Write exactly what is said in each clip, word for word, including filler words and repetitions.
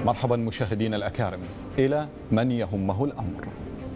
مرحبا مشاهدينا الأكارم إلى من يهمه الأمر.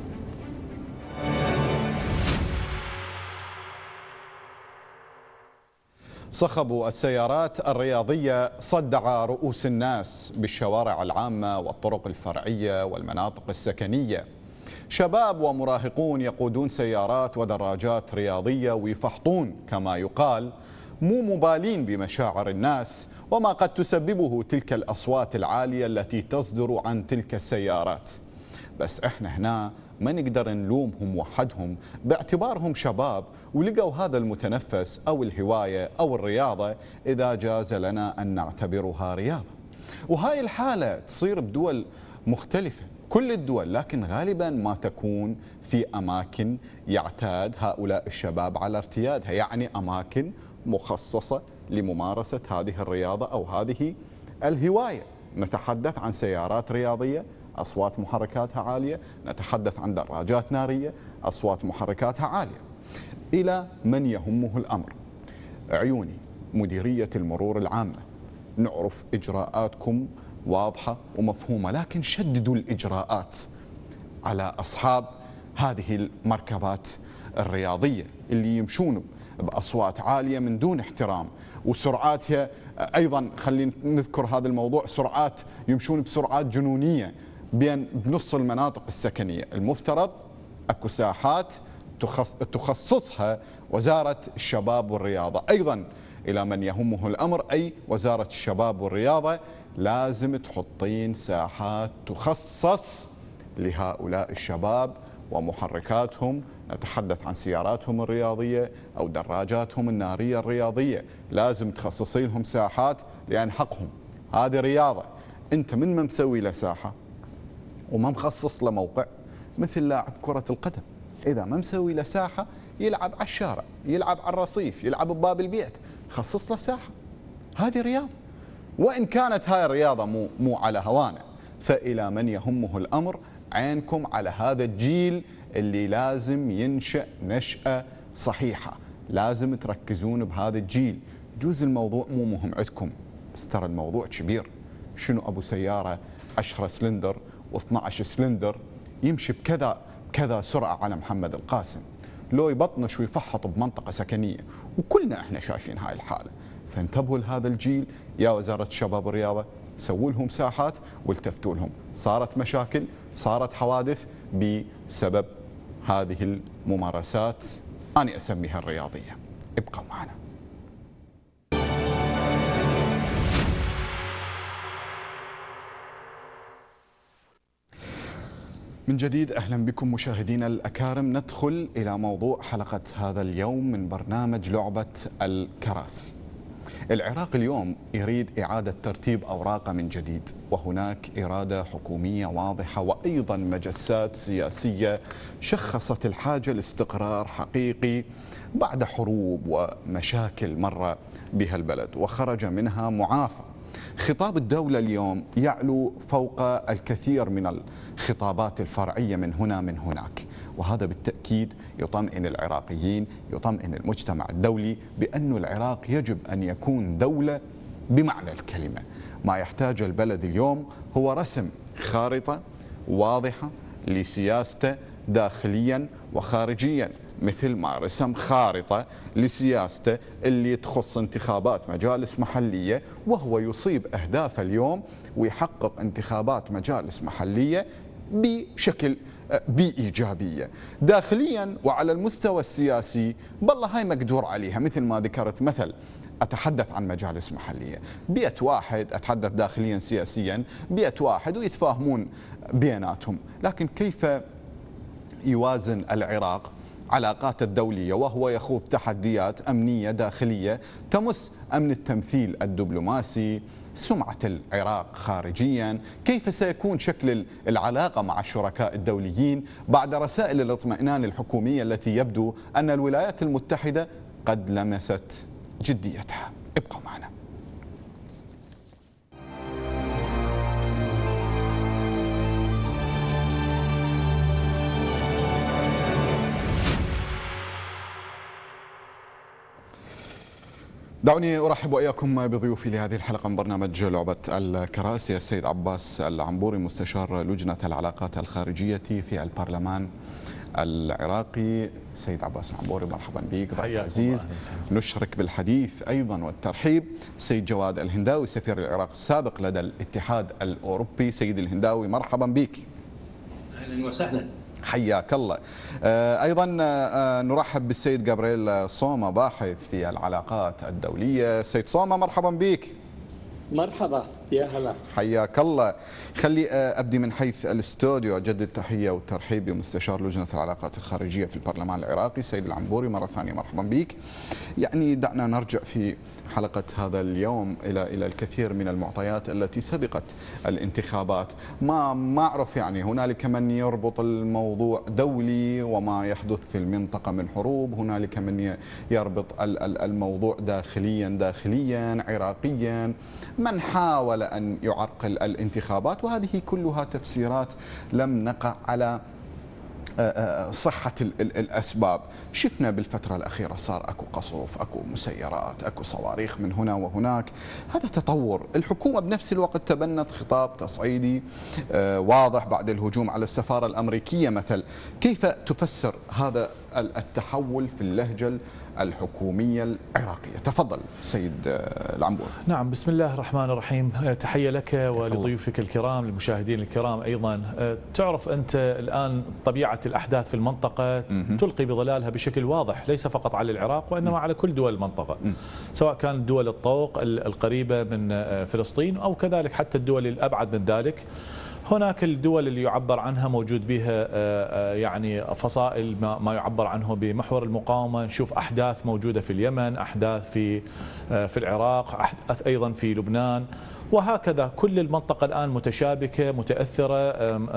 صخب السيارات الرياضية صدع رؤوس الناس بالشوارع العامة والطرق الفرعية والمناطق السكنية. شباب ومراهقون يقودون سيارات ودراجات رياضية ويفحطون كما يقال، مو مبالين بمشاعر الناس وما قد تسببه تلك الأصوات العالية التي تصدر عن تلك السيارات. بس احنا هنا ما نقدر نلومهم وحدهم باعتبارهم شباب ولقوا هذا المتنفس أو الهواية أو الرياضة إذا جاز لنا أن نعتبرها رياضة. وهاي الحالة تصير بدول مختلفة، كل الدول، لكن غالبا ما تكون في أماكن يعتاد هؤلاء الشباب على ارتيادها، يعني أماكن مخصصة لممارسة هذه الرياضة أو هذه الهواية. نتحدث عن سيارات رياضية أصوات محركاتها عالية، نتحدث عن دراجات نارية أصوات محركاتها عالية. إلى من يهمه الأمر، عيوني مديرية المرور العامة، نعرف إجراءاتكم واضحة ومفهومة، لكن شددوا الإجراءات على أصحاب هذه المركبات الرياضية اللي يمشون بأصوات عالية من دون احترام، وسرعاتها أيضا خلينا نذكر هذا الموضوع، سرعات يمشون بسرعات جنونية بين بنص المناطق السكنية. المفترض أكو ساحات تخصصها وزارة الشباب والرياضة. أيضا إلى من يهمه الأمر، أي وزارة الشباب والرياضة، لازم تحطين ساحات تخصص لهؤلاء الشباب ومحركاتهم. نتحدث عن سياراتهم الرياضية أو دراجاتهم النارية الرياضية، لازم تخصصي لهم ساحات لأن حقهم، هذه رياضة. أنت من ما مسوي له ساحة وما مخصص له موقع، مثل لاعب كرة القدم إذا ما مسوي له ساحة يلعب على الشارع، يلعب على الرصيف، يلعب بباب البيت، خصص له ساحة، هذه رياضة. وإن كانت هاي الرياضة مو مو على هوانا، فإلى من يهمه الأمر، عينكم على هذا الجيل اللي لازم ينشأ نشأة صحيحة، لازم تركزون بهذا الجيل. جوز الموضوع مو مهم عندكم، بس ترى الموضوع كبير. شنو أبو سيارة عشرة سلندر واثني عشر سلندر يمشي بكذا كذا سرعة على محمد القاسم، لو يبطنش ويفحط بمنطقة سكنية، وكلنا احنا شايفين هاي الحالة. فانتبهوا لهذا الجيل يا وزارة الشباب والرياضة، سووا لهم ساحات والتفتوا لهم. صارت مشاكل، صارت حوادث بسبب هذه الممارسات أنا أسميها الرياضية. ابقوا معنا. من جديد أهلا بكم مشاهدينا الأكارم. ندخل إلى موضوع حلقة هذا اليوم من برنامج لعبة الكراسي. العراق اليوم يريد إعادة ترتيب أوراقه من جديد، وهناك إرادة حكومية واضحة وأيضا مجسات سياسية شخصت الحاجة لاستقرار حقيقي بعد حروب ومشاكل مر بها البلد وخرج منها معافى. خطاب الدولة اليوم يعلو فوق الكثير من الخطابات الفرعية من هنا من هناك، وهذا بالتأكيد يطمئن العراقيين، يطمئن المجتمع الدولي بأن العراق يجب أن يكون دولة بمعنى الكلمة. ما يحتاج البلد اليوم هو رسم خارطة واضحة لسياسته داخليا وخارجيا، مثل ما رسم خارطة لسياسته اللي تخص انتخابات مجالس محلية، وهو يصيب أهداف اليوم ويحقق انتخابات مجالس محلية بشكل بإيجابية داخليا. وعلى المستوى السياسي بالله هاي مقدور عليها، مثل ما ذكرت مثل أتحدث عن مجالس محلية، بيت واحد، أتحدث داخليا سياسيا بيت واحد ويتفاهمون بيناتهم. لكن كيف يوازن العراق علاقاته الدولية وهو يخوض تحديات أمنية داخلية تمس أمن التمثيل الدبلوماسي، سمعة العراق خارجيا؟ كيف سيكون شكل العلاقة مع الشركاء الدوليين بعد رسائل الاطمئنان الحكومية التي يبدو أن الولايات المتحدة قد لمست جديتها؟ ابقوا معنا. دعوني أرحب وإياكم بضيوفي لهذه الحلقة من برنامج لعبة الكراسي، السيد عباس العنبوري مستشار لجنة العلاقات الخارجية في البرلمان العراقي. سيد عباس العنبوري مرحبا بك ضيف عزيز. نشرك بالحديث أيضا والترحيب سيد جواد الهنداوي سفير العراق السابق لدى الاتحاد الأوروبي. سيد الهنداوي مرحبا بك. أهلا وسهلا. حياك الله. أيضا نرحب بالسيد جابرييل صوما باحث في العلاقات الدولية. سيد صوما مرحبا بك. مرحبا يا هلا. حياك الله. خلي أبدي من حيث الاستوديو، أجدد التحية والترحيب بمستشار لجنة العلاقات الخارجية في البرلمان العراقي سيد العنبوري مرة ثانية مرحبا بك. يعني دعنا نرجع في حلقة هذا اليوم إلى إلى الكثير من المعطيات التي سبقت الانتخابات. ما ما أعرف يعني هنالك من يربط الموضوع دولي وما يحدث في المنطقة من حروب، هنالك من يربط الموضوع داخليا داخليا عراقيا، من حاول أن يعرقل الانتخابات، وهذه كلها تفسيرات لم نقع على صحة الأسباب. شفنا بالفترة الأخيرة صار أكو قصف، أكو مسيرات، أكو صواريخ من هنا وهناك. هذا تطور. الحكومة بنفس الوقت تبنت خطاب تصعيدي واضح بعد الهجوم على السفارة الأمريكية مثل. كيف تفسر هذا التحول في اللهجة الحكومية العراقية؟ تفضل سيد العنبوري. نعم، بسم الله الرحمن الرحيم. تحية لك ولضيوفك الكرام، للمشاهدين الكرام أيضا. تعرف أنت الآن طبيعة الأحداث في المنطقة تلقي بظلالها بشكل واضح، ليس فقط على العراق وإنما على كل دول المنطقة، سواء كانت دول الطوق القريبة من فلسطين أو كذلك حتى الدول الأبعد من ذلك. هناك الدول اللي يعبر عنها موجود بها يعني فصائل ما يعبر عنه بمحور المقاومة. نشوف أحداث موجودة في اليمن، أحداث في في العراق، أحداث أيضا في لبنان، وهكذا كل المنطقة الآن متشابكة متأثرة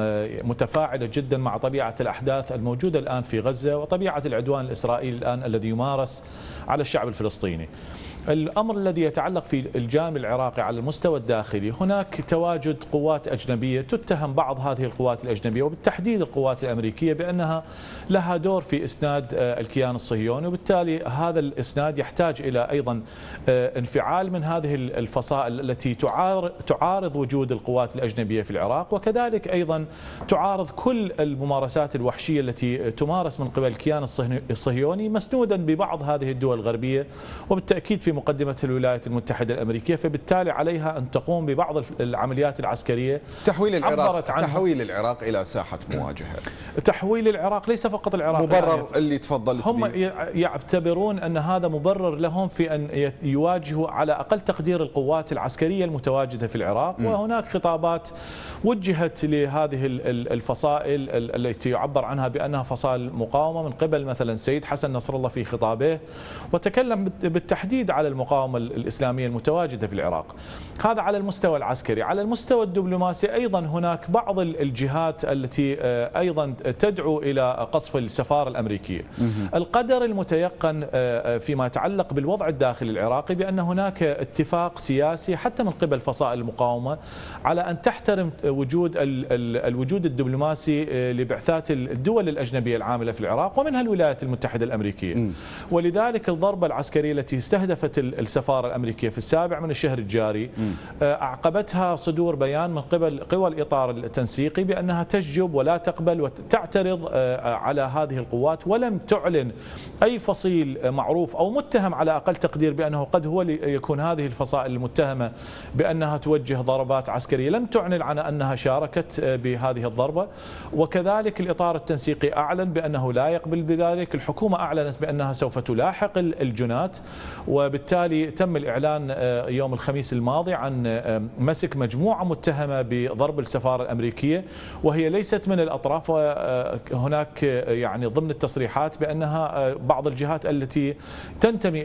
متفاعلة جدا مع طبيعة الأحداث الموجودة الآن في غزة وطبيعة العدوان الإسرائيلي الآن الذي يمارس على الشعب الفلسطيني. الأمر الذي يتعلق في الجانب العراقي على المستوى الداخلي، هناك تواجد قوات أجنبية تتهم بعض هذه القوات الأجنبية وبالتحديد القوات الأمريكية بأنها لها دور في إسناد الكيان الصهيوني، وبالتالي هذا الإسناد يحتاج إلى أيضا انفعال من هذه الفصائل التي تعارض وجود القوات الأجنبية في العراق، وكذلك أيضا تعارض كل الممارسات الوحشية التي تمارس من قبل الكيان الصهيوني مسنودا ببعض هذه الدول الغربية، وبالتأكيد في مقدمة الولايات المتحدة الأمريكية، فبالتالي عليها أن تقوم ببعض العمليات العسكرية. تحويل العراق تحويل العراق إلى ساحة مواجهة. تحويل العراق ليس فقط العراق مبرر اللي تفضلت هم به. يعتبرون أن هذا مبرر لهم في أن يواجهوا على أقل تقدير القوات العسكرية المتواجدة في العراق. م. وهناك خطابات وجهت لهذه الفصائل التي يعبر عنها بأنها فصائل مقاومة من قبل مثلا السيد حسن نصر الله في خطابه، وتكلم بالتحديد على المقاومة الإسلامية المتواجدة في العراق. هذا على المستوى العسكري. على المستوى الدبلوماسي أيضا هناك بعض الجهات التي أيضا تدعو إلى قصف السفارة الأمريكية. القدر المتيقن فيما يتعلق بالوضع الداخلي العراقي بأن هناك اتفاق سياسي حتى من قبل فصائل المقاومة على أن تحترم وجود الوجود الدبلوماسي لبعثات الدول الأجنبية العاملة في العراق ومنها الولايات المتحدة الأمريكية. ولذلك الضربة العسكرية التي استهدفت السفارة الأمريكية في السابع من الشهر الجاري أعقبتها صدور بيان من قبل قوى الإطار التنسيقي بأنها تشجب ولا تقبل وتعترض على هذه القوات، ولم تعلن أي فصيل معروف أو متهم على أقل تقدير بأنه قد هو يكون هذه الفصائل المتهمة بأنها توجه ضربات عسكرية، لم تعلن عن أنها شاركت بهذه الضربة. وكذلك الإطار التنسيقي أعلن بأنه لا يقبل بذلك. الحكومة أعلنت بأنها سوف تلاحق الجنات، وبالتالي تم الإعلان يوم الخميس الماضي عن مسك مجموعة متهمة بضرب السفارة الأمريكية، وهي ليست من الأطراف. هناك يعني ضمن التصريحات بأنها بعض الجهات التي تنتمي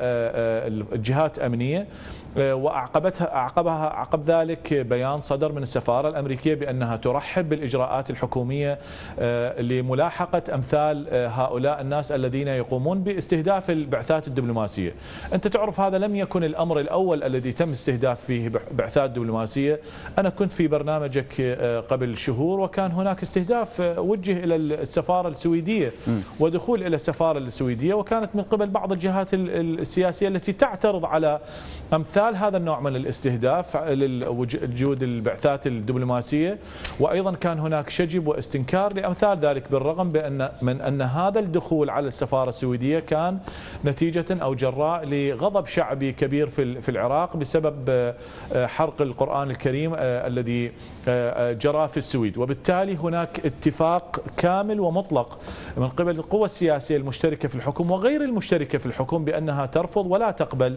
إلى جهات أمنية، وأعقبتها أعقبها عقب ذلك بيان صدر من السفارة الأمريكية بأنها ترحب بالإجراءات الحكومية لملاحقة أمثال هؤلاء الناس الذين يقومون باستهداف البعثات الدبلوماسية. أنت تعرف هذا لم يكن الأمر الأول الذي تم استهداف فيه بعثات دبلوماسية. أنا كنت في برنامجك قبل شهور وكان هناك استهداف وجه إلى السفارة السويدية ودخول إلى السفارة السويدية، وكانت من قبل بعض الجهات السياسية التي تعترض على أمثال هذا النوع من الاستهداف لوجود البعثات الدبلوماسية. وأيضا كان هناك شجب واستنكار لأمثال ذلك، بالرغم بأن من أن هذا الدخول على السفارة السويدية كان نتيجة أو جراء لغضب شعبي كبير في في العراق بسبب حرق القرآن الكريم الذي جرى في السويد. وبالتالي هناك اتفاق كامل ومطلق من قبل القوى السياسية المشتركة في الحكم وغير المشتركة في الحكم بأنها ترفض ولا تقبل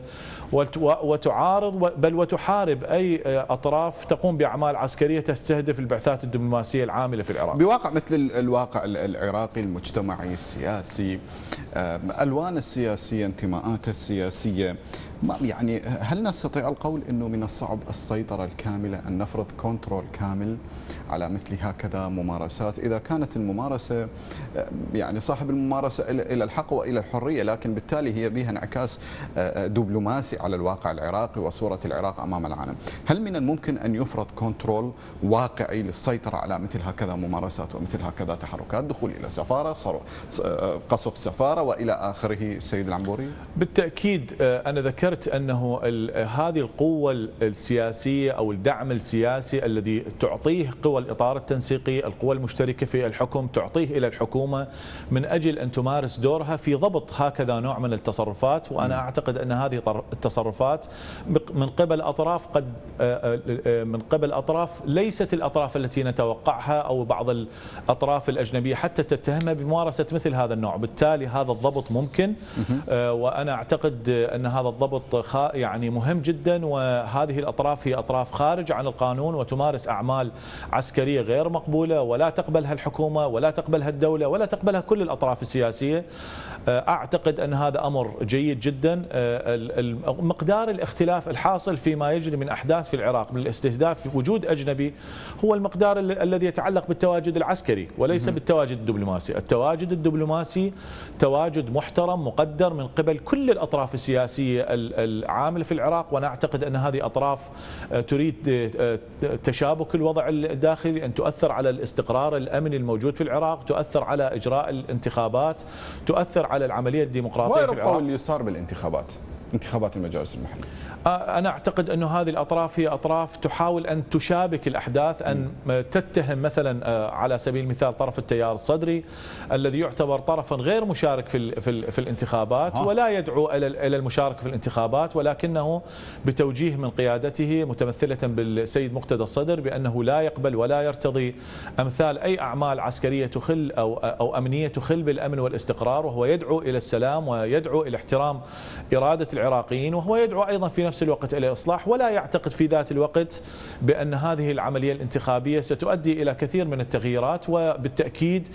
وتعارض بل وتحارب أي أطراف تقوم بأعمال عسكرية تستهدف البعثات الدبلوماسية العاملة في العراق. بواقع مثل الواقع العراقي المجتمعي السياسي، ألوان السياسية، انتماءات السياسية، يعني هل نستطيع القول أنه من الصعب السيطرة الكاملة، أن نفرض كنترول كامل على مثل هكذا ممارسات إذا كانت الممارسة يعني صاحب الممارسة إلى الحق وإلى الحرية، لكن بالتالي هي بها انعكاس دبلوماسي على الواقع العراقي وصورة العراق أمام العالم؟ هل من الممكن أن يفرض كنترول واقعي للسيطرة على مثل هكذا ممارسات ومثل هكذا تحركات، دخول إلى سفارة، قصف سفارة وإلى آخره سيد العنبوري؟ بالتأكيد أنا ذكرت أنه هذه القوة السياسية أو الدعم السياسي الذي تعطيه قوى الإطار التنسيقي، القوى المشتركة في الحكم، تعطيه إلى الحكومة من أجل أن تمارس دورها في ضبط هكذا نوع من التصرفات. وأنا أعتقد أن هذه التصرفات من قبل أطراف قد من قبل أطراف ليست الأطراف التي نتوقعها أو بعض الأطراف الأجنبية حتى تتهمها بممارسة مثل هذا النوع. بالتالي هذا الضبط ممكن، وأنا أعتقد أن هذا الضبط يعني مهم جدا، وهذه الأطراف هي أطراف خارج عن القانون وتمارس أعمال عسكرية غير مقبولة ولا تقبلها الحكومة ولا تقبلها الدولة ولا تقبلها كل الأطراف السياسية. أعتقد أن هذا أمر جيد جدا. مقدار الاختلاف الحاصل فيما يجري من أحداث في العراق من الاستهداف وجود أجنبي هو المقدار الذي يتعلق بالتواجد العسكري وليس بالتواجد الدبلوماسي. التواجد الدبلوماسي تواجد محترم مقدر من قبل كل الأطراف السياسية العاملة في العراق، وأنا أعتقد أن هذه أطراف تريد تشابك الوضع الداخلي، أن تؤثر على الاستقرار الأمني الموجود في العراق، تؤثر على إجراء الانتخابات، تؤثر على العملية الديمقراطية في العراق. اللي صار بالانتخابات، انتخابات المجالس المحلية، أنا أعتقد أن هذه الأطراف هي أطراف تحاول أن تشابك الأحداث، أن تتهم مثلا على سبيل المثال طرف التيار الصدري الذي يعتبر طرفا غير مشارك في في, في الانتخابات ولا يدعو إلى المشاركة في الانتخابات، ولكنه بتوجيه من قيادته متمثلة بالسيد مقتدى الصدر بأنه لا يقبل ولا يرتضي أمثال أي أعمال عسكرية تخل أو أو أمنية تخل بالأمن والاستقرار، وهو يدعو إلى السلام ويدعو إلى احترام إرادة العراقيين، وهو يدعو أيضا في نفس الوقت إلى إصلاح، ولا يعتقد في ذات الوقت بأن هذه العملية الانتخابية ستؤدي إلى كثير من التغييرات. وبالتأكيد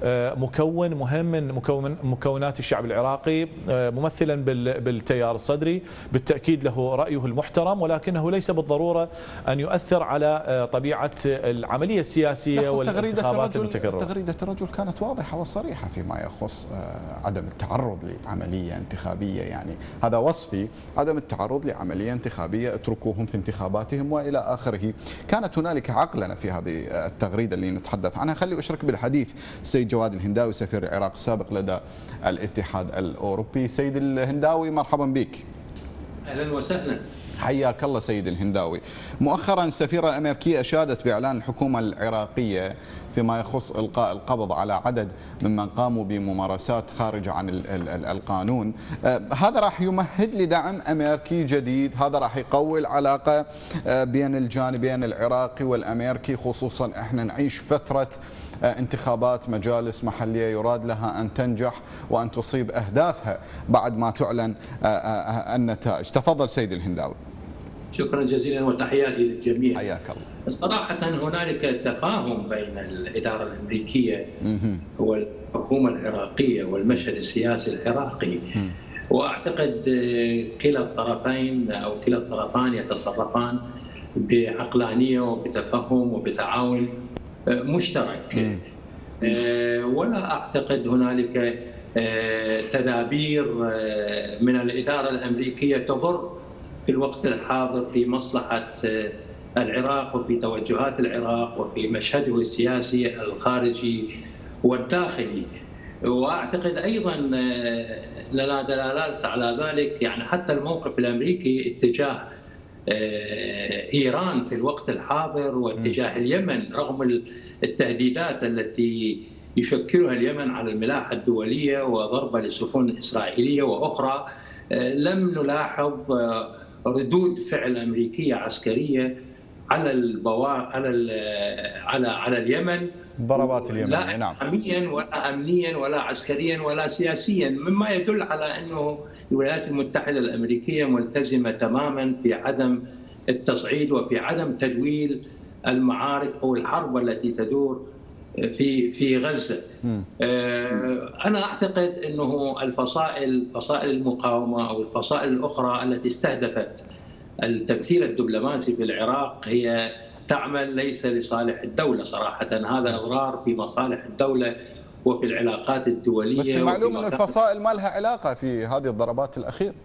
مكون مهم من مكون مكونات الشعب العراقي ممثلا بالتيار الصدري بالتأكيد له رأيه المحترم، ولكنه ليس بالضرورة أن يؤثر على طبيعة العملية السياسية والانتخابات المتكررة. تغريدة الرجل كانت واضحة وصريحة فيما يخص عدم التعرض لعملية انتخابية، يعني هذا وصفي، عدم التعرض لعملية انتخابية، اتركوهم في انتخاباتهم وإلى آخره. كانت هنالك عقلنة في هذه التغريدة اللي نتحدث عنها. خلي أشرك بالحديث سيد جواد الهنداوي سفير العراق السابق لدى الاتحاد الأوروبي. سيد الهنداوي مرحبا بك. أهلا وسهلا. حياك الله سيد الهنداوي. مؤخرا السفيرة الأمريكية أشادت بإعلان الحكومة العراقية فيما يخص إلقاء القبض على عدد ممن قاموا بممارسات خارجة عن القانون. هذا راح يمهد لدعم أمريكي جديد، هذا راح يقوي العلاقة بين الجانبين العراقي والأمريكي، خصوصا احنا نعيش فترة انتخابات مجالس محلية يراد لها أن تنجح وأن تصيب أهدافها بعد ما تعلن النتائج. تفضل سيد الهنداوي. شكرا جزيلا وتحياتي للجميع. حياك الله. صراحة هنالك تفاهم بين الإدارة الأمريكية والحكومة العراقية والمشهد السياسي العراقي، وأعتقد كلا الطرفين أو كلا الطرفان يتصرفان بعقلانية وبتفهم وبتعاون مشترك، ولا أعتقد هنالك تدابير من الإدارة الأمريكية تضر في الوقت الحاضر في مصلحة العراق وفي توجهات العراق وفي مشهده السياسي الخارجي والداخلي. وأعتقد أيضا لنا دلالات على ذلك، يعني حتى الموقف الأمريكي اتجاه إيران في الوقت الحاضر واتجاه اليمن رغم التهديدات التي يشكلها اليمن على الملاحة الدولية وضربة للسفن الإسرائيلية وأخرى، لم نلاحظ ردود فعل أمريكية عسكرية على البوا... على ال... على على اليمن، ضربات اليمن، لا نعم، أمنيا ولا أمنيا ولا عسكريا ولا سياسيا، مما يدل على أنه الولايات المتحدة الأمريكية ملتزمة تماما في عدم التصعيد وفي عدم تدويل المعارك أو الحرب التي تدور في في غزة. أنا أعتقد أنه الفصائل فصائل المقاومة أو الفصائل الأخرى التي استهدفت التمثيل الدبلوماسي في العراق هي تعمل ليس لصالح الدولة صراحة، هذا إضرار في مصالح الدولة وفي العلاقات الدولية. بس معلوم أن الفصائل ما لها علاقة في هذه الضربات الأخيرة،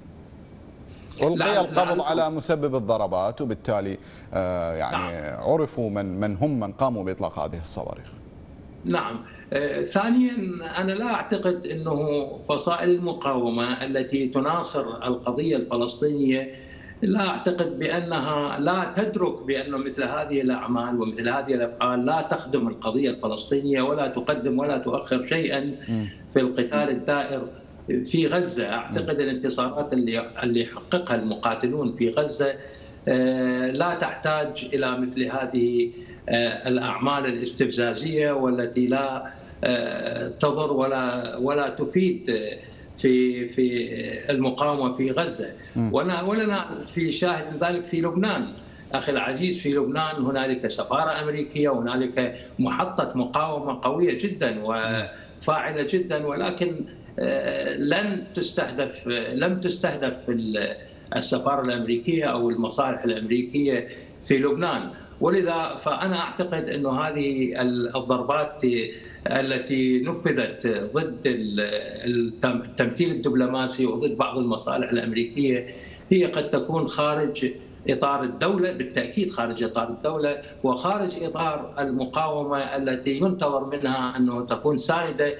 ألقي القبض على مسبب الضربات وبالتالي يعني عرفوا من من هم من قاموا بإطلاق هذه الصواريخ. نعم. ثانيا أنا لا أعتقد أنه فصائل المقاومة التي تناصر القضية الفلسطينية لا أعتقد بأنها لا تدرك بأن مثل هذه الأعمال ومثل هذه الأفعال لا تخدم القضية الفلسطينية ولا تقدم ولا تؤخر شيئا في القتال الدائر في غزة. أعتقد الانتصارات اللي اللي حققها المقاتلون في غزة لا تحتاج إلى مثل هذه الأعمال الاستفزازية والتي لا تضر ولا ولا تفيد في في المقاومة في غزة. ولنا في شاهد ذلك في لبنان أخي العزيز. في لبنان هنالك سفارة أمريكية وهنالك محطة مقاومة قوية جدا وفاعلة جدا، ولكن لن تستهدف لم تستهدف السفارة الأمريكية أو المصالح الأمريكية في لبنان. ولذا فأنا أعتقد أن هذه الضربات التي نفذت ضد التمثيل الدبلوماسي وضد بعض المصالح الأمريكية هي قد تكون خارج إطار الدولة، بالتأكيد خارج إطار الدولة وخارج إطار المقاومة التي ينتظر منها أنه تكون ساندة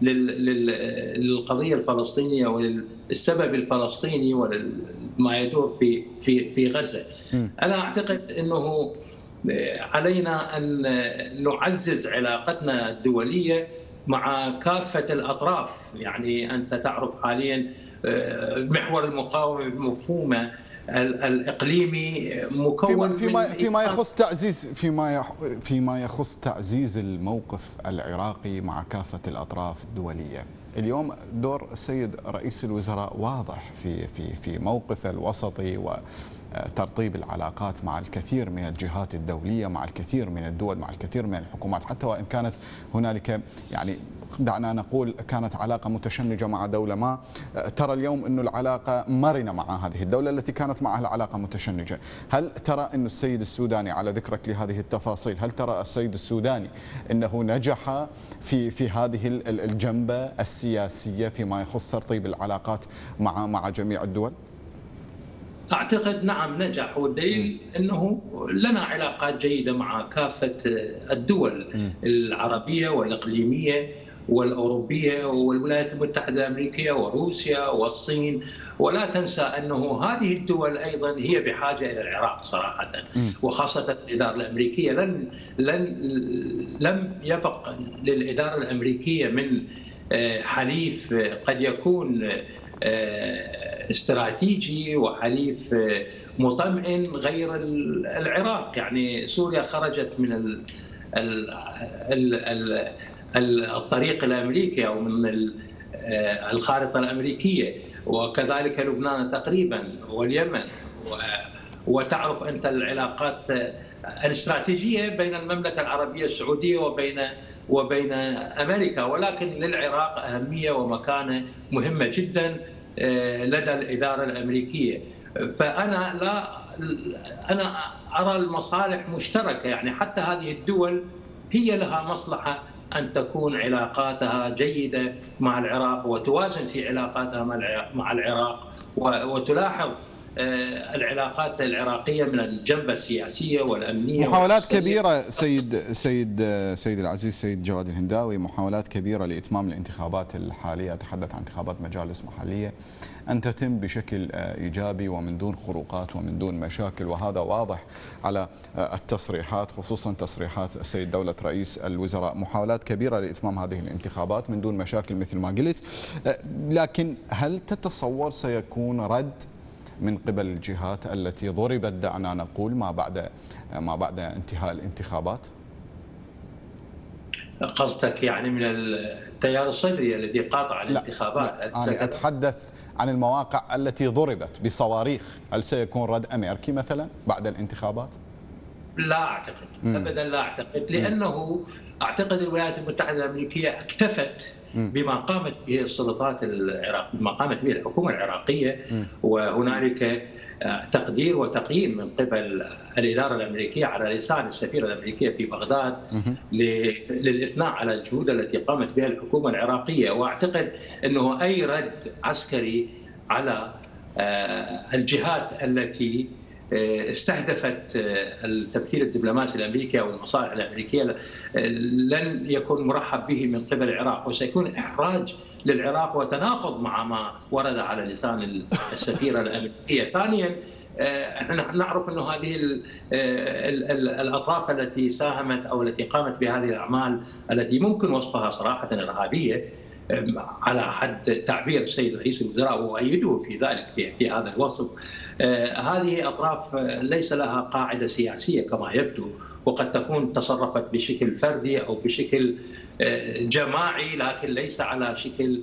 للقضية الفلسطينية وللسبب الفلسطيني ولما يدور في في في غزة. أنا أعتقد أنه علينا أن نعزز علاقتنا الدولية مع كافة الأطراف. يعني أنت تعرف حاليا محور المقاومة بمفهومه الإقليمي مكون فيما من فيما يخص تعزيز فيما فيما يخص تعزيز الموقف العراقي مع كافة الأطراف الدولية. اليوم دور السيد رئيس الوزراء واضح في في في موقفه الوسطي وترطيب العلاقات مع الكثير من الجهات الدولية، مع الكثير من الدول، مع الكثير من الحكومات، حتى وإن كانت هنالك يعني دعنا نقول كانت علاقة متشنجة مع دولة ما، ترى اليوم أنه العلاقة مرنة مع هذه الدولة التي كانت معها العلاقة متشنجة. هل ترى أن السيد السوداني، على ذكرك لهذه التفاصيل، هل ترى السيد السوداني أنه نجح في في هذه الجنبة السياسية فيما يخص ترطيب العلاقات مع مع جميع الدول؟ أعتقد نعم نجح، والدليل أنه لنا علاقات جيدة مع كافة الدول العربية والإقليمية والأوروبية والولايات المتحدة الأمريكية وروسيا والصين. ولا تنسى أنه هذه الدول أيضا هي بحاجة إلى العراق صراحة، وخاصة الإدارة الأمريكية. لن لن لم يبق للإدارة الأمريكية من حليف قد يكون استراتيجي وحليف مطمئن غير العراق. يعني سوريا خرجت من ال ال ال الطريق الامريكي او من الخارطه الامريكيه، وكذلك لبنان تقريبا واليمن. وتعرف انت العلاقات الاستراتيجيه بين المملكه العربيه السعوديه وبين وبين امريكا، ولكن للعراق اهميه ومكانه مهمه جدا لدى الاداره الامريكيه. فانا لا انا ارى المصالح مشتركه، يعني حتى هذه الدول هي لها مصلحه أن تكون علاقاتها جيدة مع العراق وتوازن في علاقاتها مع العراق وتلاحظ العلاقات العراقية من الجنبة السياسية والأمنية. محاولات كبيرة سيد سيد سيد العزيز سيد جواد الهنداوي، محاولات كبيرة لإتمام الانتخابات الحالية، أتحدث عن انتخابات مجالس محلية، أن تتم بشكل إيجابي ومن دون خروقات ومن دون مشاكل، وهذا واضح على التصريحات، خصوصا تصريحات السيد دولة رئيس الوزراء. محاولات كبيرة لإتمام هذه الانتخابات من دون مشاكل مثل ما قلت، لكن هل تتصور سيكون رد من قبل الجهات التي ضربت دعنا نقول ما بعد ما بعد انتهاء الانتخابات؟ قصدك يعني من التيار الصدري الذي قاطع الانتخابات؟ لا، أنا أتحدث عن المواقع التي ضربت بصواريخ. هل سيكون رد أمريكي مثلا بعد الانتخابات؟ لا أعتقد، أبدا لا أعتقد، لأنه أعتقد الولايات المتحدة الأمريكية اكتفت بما قامت به السلطات العراق، بما قامت به الحكومة العراقية، وهنالك تقدير وتقييم من قبل الإدارة الأمريكية على لسان السفيرة الأمريكية في بغداد للإثناء على الجهود التي قامت بها الحكومة العراقية. وأعتقد أنه أي رد عسكري على الجهات التي استهدفت التمثيل الدبلوماسي الامريكي او المصالح الامريكيه لن يكون مرحب به من قبل العراق، وسيكون احراج للعراق وتناقض مع ما ورد على لسان السفيره الامريكيه. ثانيا، احنا نعرف انه هذه الاطراف التي ساهمت او التي قامت بهذه الاعمال التي ممكن وصفها صراحه ارهابيه على حد تعبير السيد رئيس الوزراء وايده في ذلك في, في هذا الوصف، هذه أطراف ليس لها قاعدة سياسية كما يبدو، وقد تكون تصرفت بشكل فردي أو بشكل جماعي، لكن ليس على شكل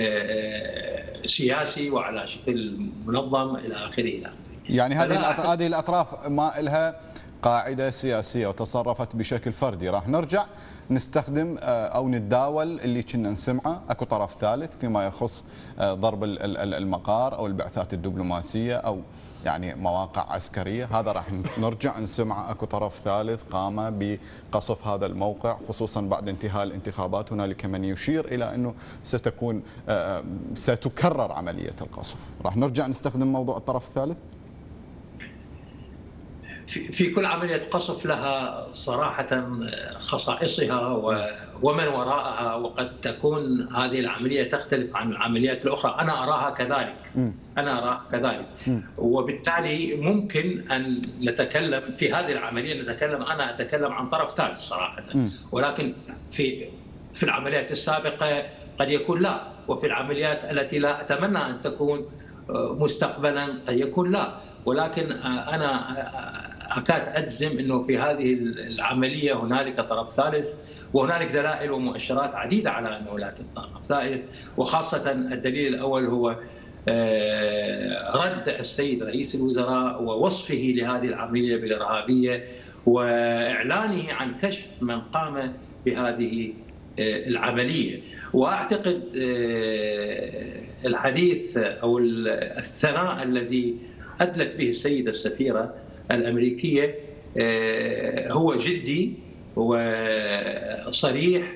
سياسي وعلى شكل منظم إلى آخره. يعني هذه هذه الأطراف ما لها قاعدة سياسية وتصرفت بشكل فردي. راح نرجع نستخدم أو نتداول اللي كنا نسمعه، أكو طرف ثالث فيما يخص ضرب المقار أو البعثات الدبلوماسية أو يعني مواقع عسكرية. هذا راح نرجع نسمعه، أكو طرف ثالث قام بقصف هذا الموقع خصوصا بعد انتهاء الانتخابات. هنالك من يشير إلى أنه ستكون ستكرر عملية القصف. راح نرجع نستخدم موضوع الطرف الثالث. في كل عملية قصف لها صراحة خصائصها ومن وراءها، وقد تكون هذه العملية تختلف عن العمليات الأخرى. أنا أراها كذلك أنا أراها كذلك وبالتالي ممكن أن نتكلم في هذه العملية، نتكلم أنا أتكلم عن طرف ثالث صراحة، ولكن في في العمليات السابقة قد يكون لا، وفي العمليات التي لا أتمنى أن تكون مستقبلا قد يكون لا، ولكن أنا أكاد أجزم أنه في هذه العملية هنالك طرف ثالث، وهنالك دلائل ومؤشرات عديدة على أنه هنالك طرف ثالث، وخاصة الدليل الأول هو رد السيد رئيس الوزراء ووصفه لهذه العملية بالإرهابية وإعلانه عن كشف من قام بهذه العملية. وأعتقد الحديث أو الثناء الذي أدلت به السيدة السفيرة الأمريكية هو جدي وصريح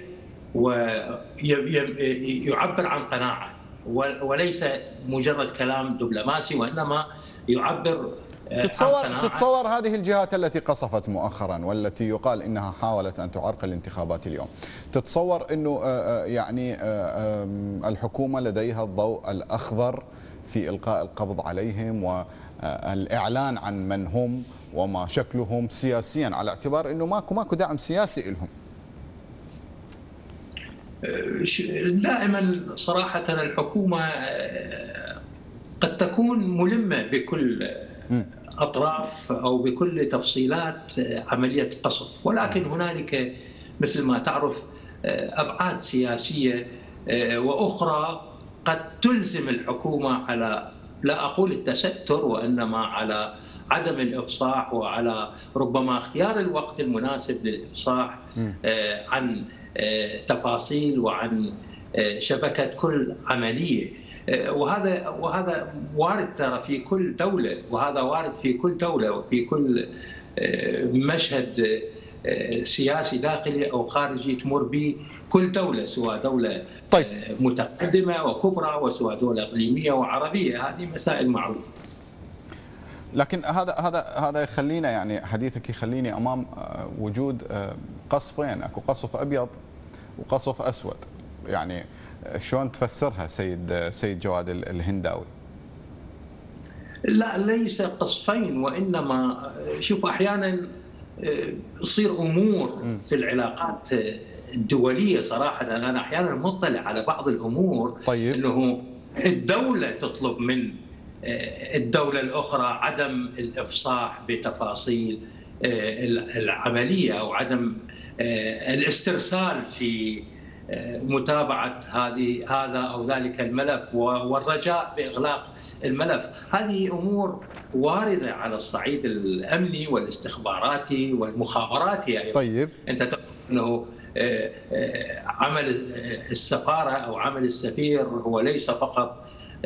ويعبر عن قناعة وليس مجرد كلام دبلوماسي، وإنما يعبر تتصور تتصور هذه الجهات التي قصفت مؤخرا والتي يقال انها حاولت ان تعرقل الانتخابات اليوم، تتصور انه يعني الحكومه لديها الضوء الاخضر في القاء القبض عليهم والاعلان عن من هم وما شكلهم سياسيا، على اعتبار انه ماكو ماكو دعم سياسي لهم؟ دائما صراحه الحكومه قد تكون ملمه بكل أطراف أو بكل تفصيلات عملية قصف، ولكن هنالك مثل ما تعرف أبعاد سياسية وأخرى قد تلزم الحكومة على لا أقول التستر وإنما على عدم الإفصاح وعلى ربما اختيار الوقت المناسب للإفصاح عن تفاصيل وعن شبكة كل عملية. وهذا وهذا وارد ترى في كل دولة، وهذا وارد في كل دولة وفي كل مشهد سياسي داخلي أو خارجي تمر به كل دولة، سواء دولة طيب. متقدمة وكبرى وسواء دولة إقليمية وعربية. هذه مسائل معروفة. لكن هذا هذا هذا يخلينا، يعني حديثك يخليني امام وجود قصفين، اكو قصف ابيض وقصف اسود. يعني شلون تفسرها سيد سيد جواد الهنداوي؟ لا، ليس قصفين، وانما شوف احيانا تصير امور في العلاقات الدوليه. صراحه انا احيانا مطلع على بعض الامور. طيب. انه الدوله تطلب من الدولة الأخرى عدم الإفصاح بتفاصيل العملية أو عدم الاسترسال في متابعة هذه هذا أو ذلك الملف والرجاء بإغلاق الملف. هذه أمور واردة على الصعيد الأمني والاستخباراتي والمخابراتي أيضا. طيب. أنت تعرف أنه عمل السفارة أو عمل السفير هو ليس فقط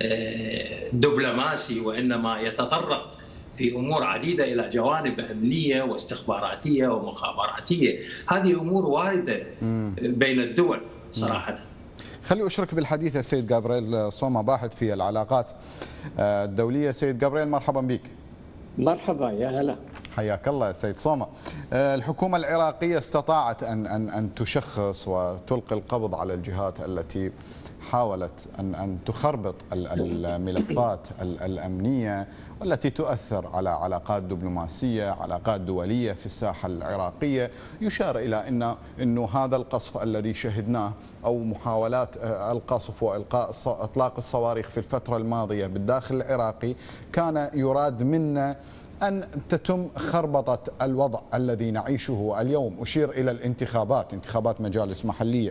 دبلوماسي، وإنما يتطرق في أمور عديدة إلى جوانب أمنية واستخباراتية ومخابراتية. هذه أمور واردة بين الدول صراحة. خلي أشرك بالحديث السيد جابرييل صوما، باحث في العلاقات الدولية. سيد جابرييل مرحبا بك. مرحبا، يا هلا. حياك الله سيد صوما. الحكومة العراقية استطاعت أن أن أن تشخص وتلقي القبض على الجهات التي حاولت أن أن تخربط الملفات الأمنية والتي تؤثر على علاقات دبلوماسية، علاقات دولية في الساحة العراقية. يشار إلى أن أنه هذا القصف الذي شهدناه أو محاولات القصف وإلقاء إطلاق الصواريخ في الفترة الماضية بالداخل العراقي كان يراد منا أن تتم خربطة الوضع الذي نعيشه اليوم. أشير إلى الانتخابات، انتخابات مجالس محلية.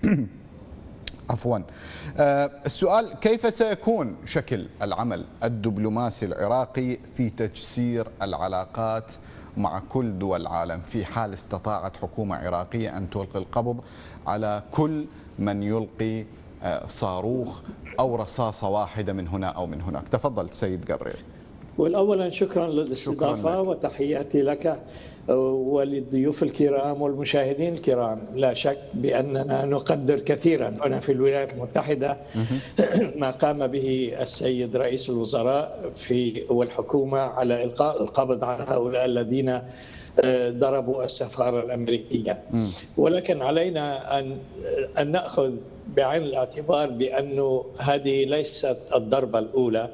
عفوا. السؤال: كيف سيكون شكل العمل الدبلوماسي العراقي في تجسير العلاقات مع كل دول العالم في حال استطاعت حكومة عراقية أن تلقي القبض على كل من يلقي صاروخ أو رصاصة واحدة من هنا أو من هناك؟ تفضل سيد جابرييل. والأولا شكرا للاستضافة وتحياتي لك وللضيوف الكرام والمشاهدين الكرام. لا شك بأننا نقدر كثيرا هنا في الولايات المتحدة ما قام به السيد رئيس الوزراء في والحكومة على إلقاء القبض على هؤلاء الذين ضربوا السفارة الأمريكية. ولكن علينا أن أن نأخذ بعين الاعتبار بأنه هذه ليست الضربة الأولى.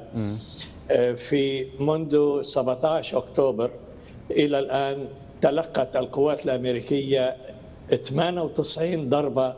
في منذ سبعة عشر أكتوبر إلى الآن تلقت القوات الأمريكية ثمانية وتسعين ضربة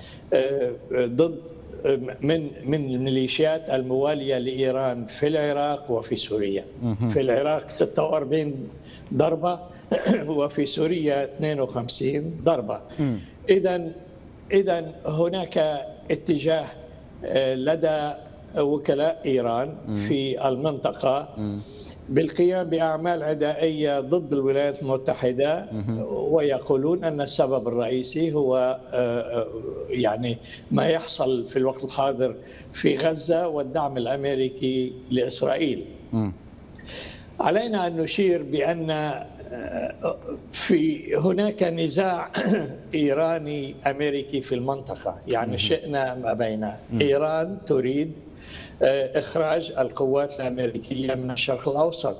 ضد من من الميليشيات الموالية لإيران في العراق وفي سوريا. في العراق ستة وأربعين ضربة وفي سوريا اثنين وخمسين ضربة. إذن إذن هناك اتجاه لدى وكلاء إيران في المنطقة بالقيام بأعمال عدائية ضد الولايات المتحدة، ويقولون أن السبب الرئيسي هو يعني ما يحصل في الوقت الحاضر في غزة والدعم الأمريكي لإسرائيل. علينا أن نشير بأن في هناك نزاع إيراني أمريكي في المنطقة، يعني شئنا ما بين. إيران تريد إخراج القوات الأمريكية من الشرق الأوسط.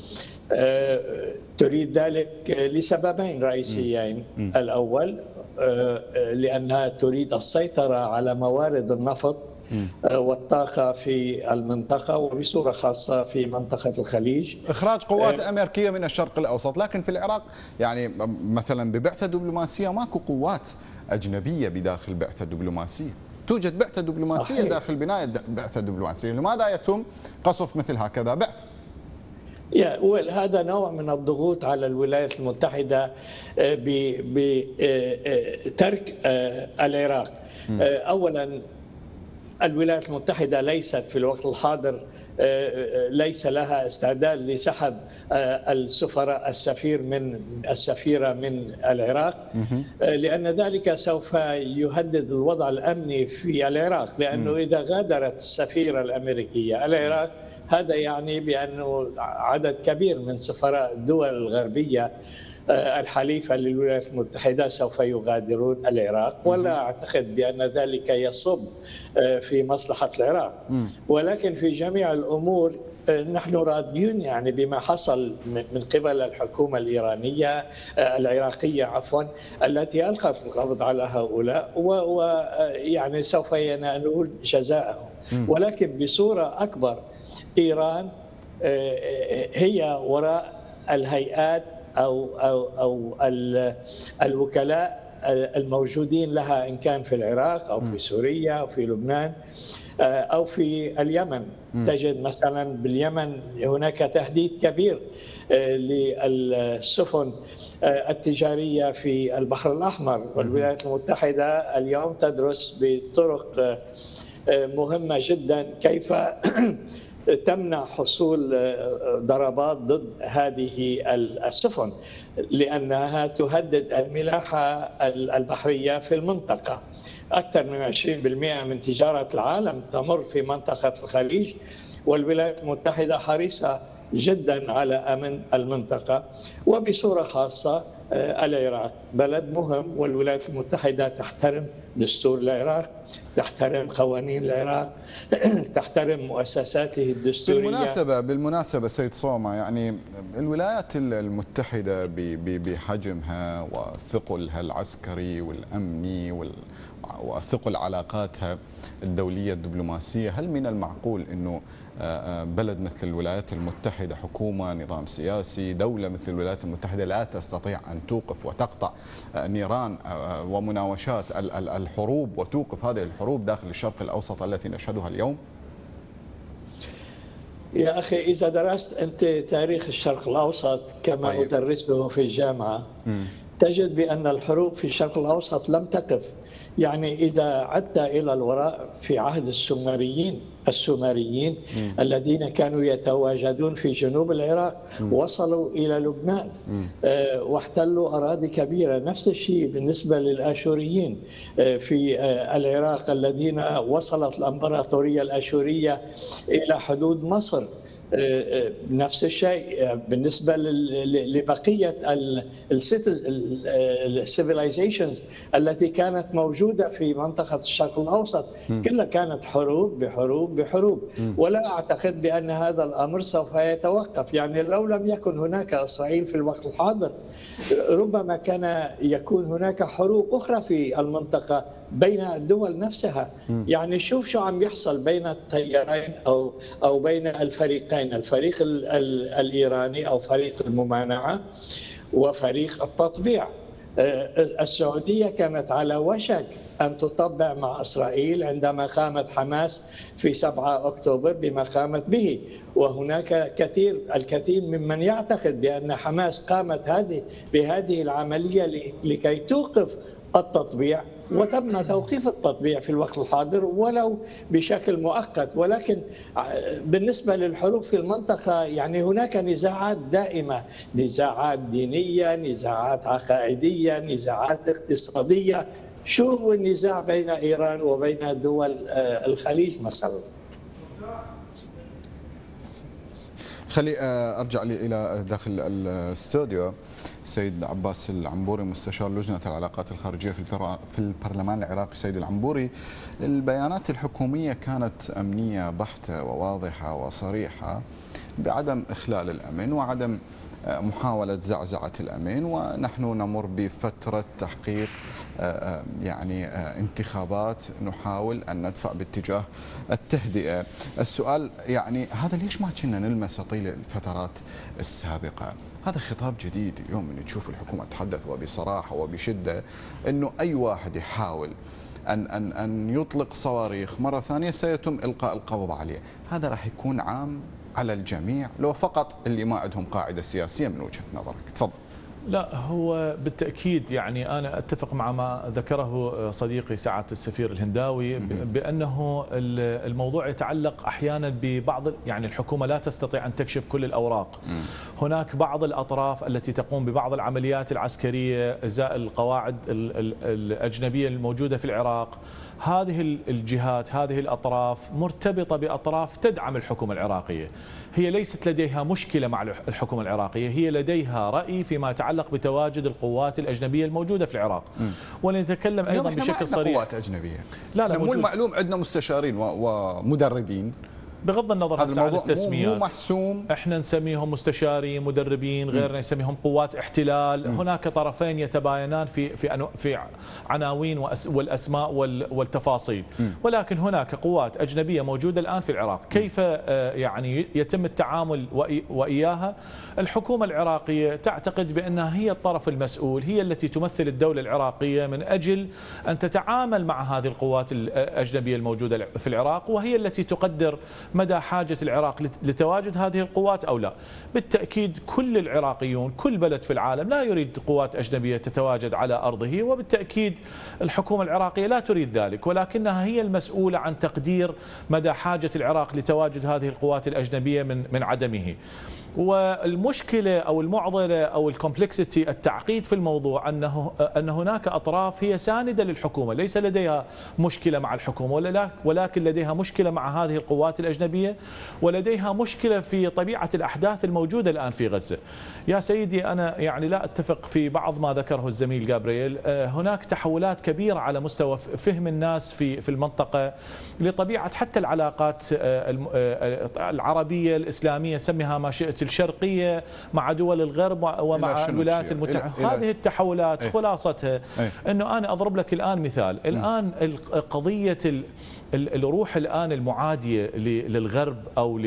تريد ذلك لسببين رئيسيين. الأول لأنها تريد السيطرة على موارد النفط والطاقة في المنطقة وبصورة خاصة في منطقة الخليج. إخراج قوات أمريكية من الشرق الأوسط، لكن في العراق يعني مثلا ببعثة دبلوماسية ماكو قوات أجنبية بداخل بعثة دبلوماسية. توجد بعثة دبلوماسية صحيح. داخل بناية بعثة دبلوماسية، لماذا يتم قصف مثل هكذا بعث؟ هذا نوع من الضغوط على الولايات المتحدة بترك العراق. أولا الولايات المتحدة ليست في الوقت الحاضر ليس لها استعداد لسحب السفراء السفير من السفيرة من العراق، لأن ذلك سوف يهدد الوضع الأمني في العراق، لأنه إذا غادرت السفيرة الأمريكية العراق هذا يعني بأنه عدد كبير من سفراء الدول الغربية الحليفة للولايات المتحدة سوف يغادرون العراق، ولا أعتقد بأن ذلك يصب في مصلحة العراق. ولكن في جميع الأمور نحن راضيون يعني بما حصل من قبل الحكومة الإيرانية العراقية عفوا التي ألقت القبض على هؤلاء، ويعني سوف ينالون جزاءهم. ولكن بصورة أكبر إيران هي وراء الهيئات أو أو أو الوكلاء الموجودين لها إن كان في العراق أو في سوريا أو في لبنان أو في اليمن. تجد مثلا باليمن هناك تهديد كبير للسفن التجارية في البحر الأحمر، والولايات المتحدة اليوم تدرس بطرق مهمة جدا كيف تمنع حصول ضربات ضد هذه السفن، لأنها تهدد الملاحة البحرية في المنطقة. أكثر من عشرين بالمئة من تجارة العالم تمر في منطقة الخليج، والولايات المتحدة حريصة جدا على أمن المنطقة، وبصورة خاصة العراق بلد مهم، والولايات المتحدة تحترم دستور العراق، تحترم قوانين العراق، تحترم مؤسساته الدستورية. بالمناسبة بالمناسبة سيد صومة، يعني الولايات المتحدة بحجمها وثقلها العسكري والأمني وثقل علاقاتها الدولية الدبلوماسية، هل من المعقول أنه بلد مثل الولايات المتحدة، حكومة، نظام سياسي، دولة مثل الولايات المتحدة لا تستطيع أن توقف وتقطع نيران ومناوشات الحروب وتوقف هذه الحروب داخل الشرق الأوسط التي نشهدها اليوم؟ يا أخي إذا درست أنت تاريخ الشرق الأوسط كما طيب. أدرسه في الجامعة م. تجد بأن الحروب في الشرق الأوسط لم تقف. يعني إذا عدت إلى الوراء في عهد السومريين السومريين م. الذين كانوا يتواجدون في جنوب العراق م. وصلوا إلى لبنان آه واحتلوا أراضي كبيرة. نفس الشيء بالنسبة للآشوريين آه في آه العراق الذين وصلت الإمبراطورية الآشورية إلى حدود مصر. نفس الشيء بالنسبة لبقية السيفيلايزيشنز التي كانت موجودة في منطقة الشرق الأوسط، كلها كانت حروب بحروب بحروب. ولا أعتقد بأن هذا الأمر سوف يتوقف. يعني لو لم يكن هناك إسرائيل في الوقت الحاضر ربما كان يكون هناك حروب أخرى في المنطقة بين الدول نفسها. يعني شوف شو عم يحصل بين التيارين أو أو بين الفريقين، الفريق الإيراني أو فريق الممانعة وفريق التطبيع. السعودية كانت على وشك أن تطبع مع إسرائيل عندما قامت حماس في سبعة أكتوبر بما قامت به، وهناك كثير الكثير ممن يعتقد بأن حماس قامت هذه بهذه العملية لكي توقف التطبيع، وتم توقيف التطبيع في الوقت الحاضر ولو بشكل مؤقت. ولكن بالنسبة للحروب في المنطقة يعني هناك نزاعات دائمة، نزاعات دينية، نزاعات عقائدية، نزاعات اقتصادية. شو هو النزاع بين إيران وبين دول الخليج مثلا؟ خلي أرجع لي إلى داخل الاستوديو. سيد عباس العنبوري مستشار لجنة العلاقات الخارجية في البرلمان العراقي. سيد العنبوري، البيانات الحكومية كانت أمنية بحتة وواضحة وصريحة بعدم إخلال الأمن وعدم محاولة زعزعة الأمن، ونحن نمر بفترة تحقيق يعني انتخابات نحاول أن ندفع باتجاه التهدئة. السؤال يعني هذا ليش ما كنا نلمسه طيل الفترات السابقة؟ هذا خطاب جديد اليوم، أن تشوف الحكومة تحدث وبصراحة وبشدة أنه أي واحد يحاول أن أن أن يطلق صواريخ مرة ثانية سيتم إلقاء القبض عليه. هذا راح يكون عام على الجميع لو فقط اللي ما عندهم قاعدة سياسية من وجهة نظرك؟ تفضل. لا، هو بالتأكيد يعني أنا أتفق مع ما ذكره صديقي سعادة السفير الهنداوي بأنه الموضوع يتعلق أحيانا ببعض، يعني الحكومة لا تستطيع أن تكشف كل الأوراق. هناك بعض الأطراف التي تقوم ببعض العمليات العسكرية إزاء القواعد الأجنبية الموجودة في العراق، هذه الجهات هذه الأطراف مرتبطة بأطراف تدعم الحكومة العراقية. هي ليست لديها مشكلة مع الحكومة العراقية، هي لديها رأي فيما يتعلق بتواجد القوات الأجنبية الموجودة في العراق. ولنتكلم أيضا بشكل صريح. قوات أجنبية. لا لا مو المعلوم عندنا مستشارين ومدربين. بغض النظر عن التسميات، مو محسوم. احنا نسميهم مستشارين، مدربين، غيرنا يسميهم قوات احتلال. م. هناك طرفين يتباينان في في في عناوين والاسماء والتفاصيل. م. ولكن هناك قوات اجنبيه موجوده الان في العراق، كيف يعني يتم التعامل واياها؟ الحكومه العراقيه تعتقد بانها هي الطرف المسؤول، هي التي تمثل الدوله العراقيه من اجل ان تتعامل مع هذه القوات الاجنبيه الموجوده في العراق، وهي التي تقدر مدى حاجة العراق لتواجد هذه القوات أو لا. بالتأكيد كل العراقيون، كل بلد في العالم لا يريد قوات أجنبية تتواجد على أرضه، وبالتأكيد الحكومة العراقية لا تريد ذلك، ولكنها هي المسؤولة عن تقدير مدى حاجة العراق لتواجد هذه القوات الأجنبية من من عدمه. والمشكلة أو المعضلة أو الكومبلكسيتي، التعقيد في الموضوع أنه أن هناك أطراف هي ساندة للحكومة، ليس لديها مشكلة مع الحكومة، ولكن لديها مشكلة مع هذه القوات الأجنبية، ولديها مشكلة في طبيعة الأحداث الموجودة الآن في غزة. يا سيدي، أنا يعني لا أتفق في بعض ما ذكره الزميل جابرييل. هناك تحولات كبيرة على مستوى فهم الناس في في المنطقة لطبيعة حتى العلاقات العربية الإسلامية، سميها ما شئت، الشرقية مع دول الغرب ومع الولايات المتحدة. هذه التحولات خلاصتها أنه أنا أضرب لك الآن مثال. الآن قضية الروح الآن المعادية للغرب أو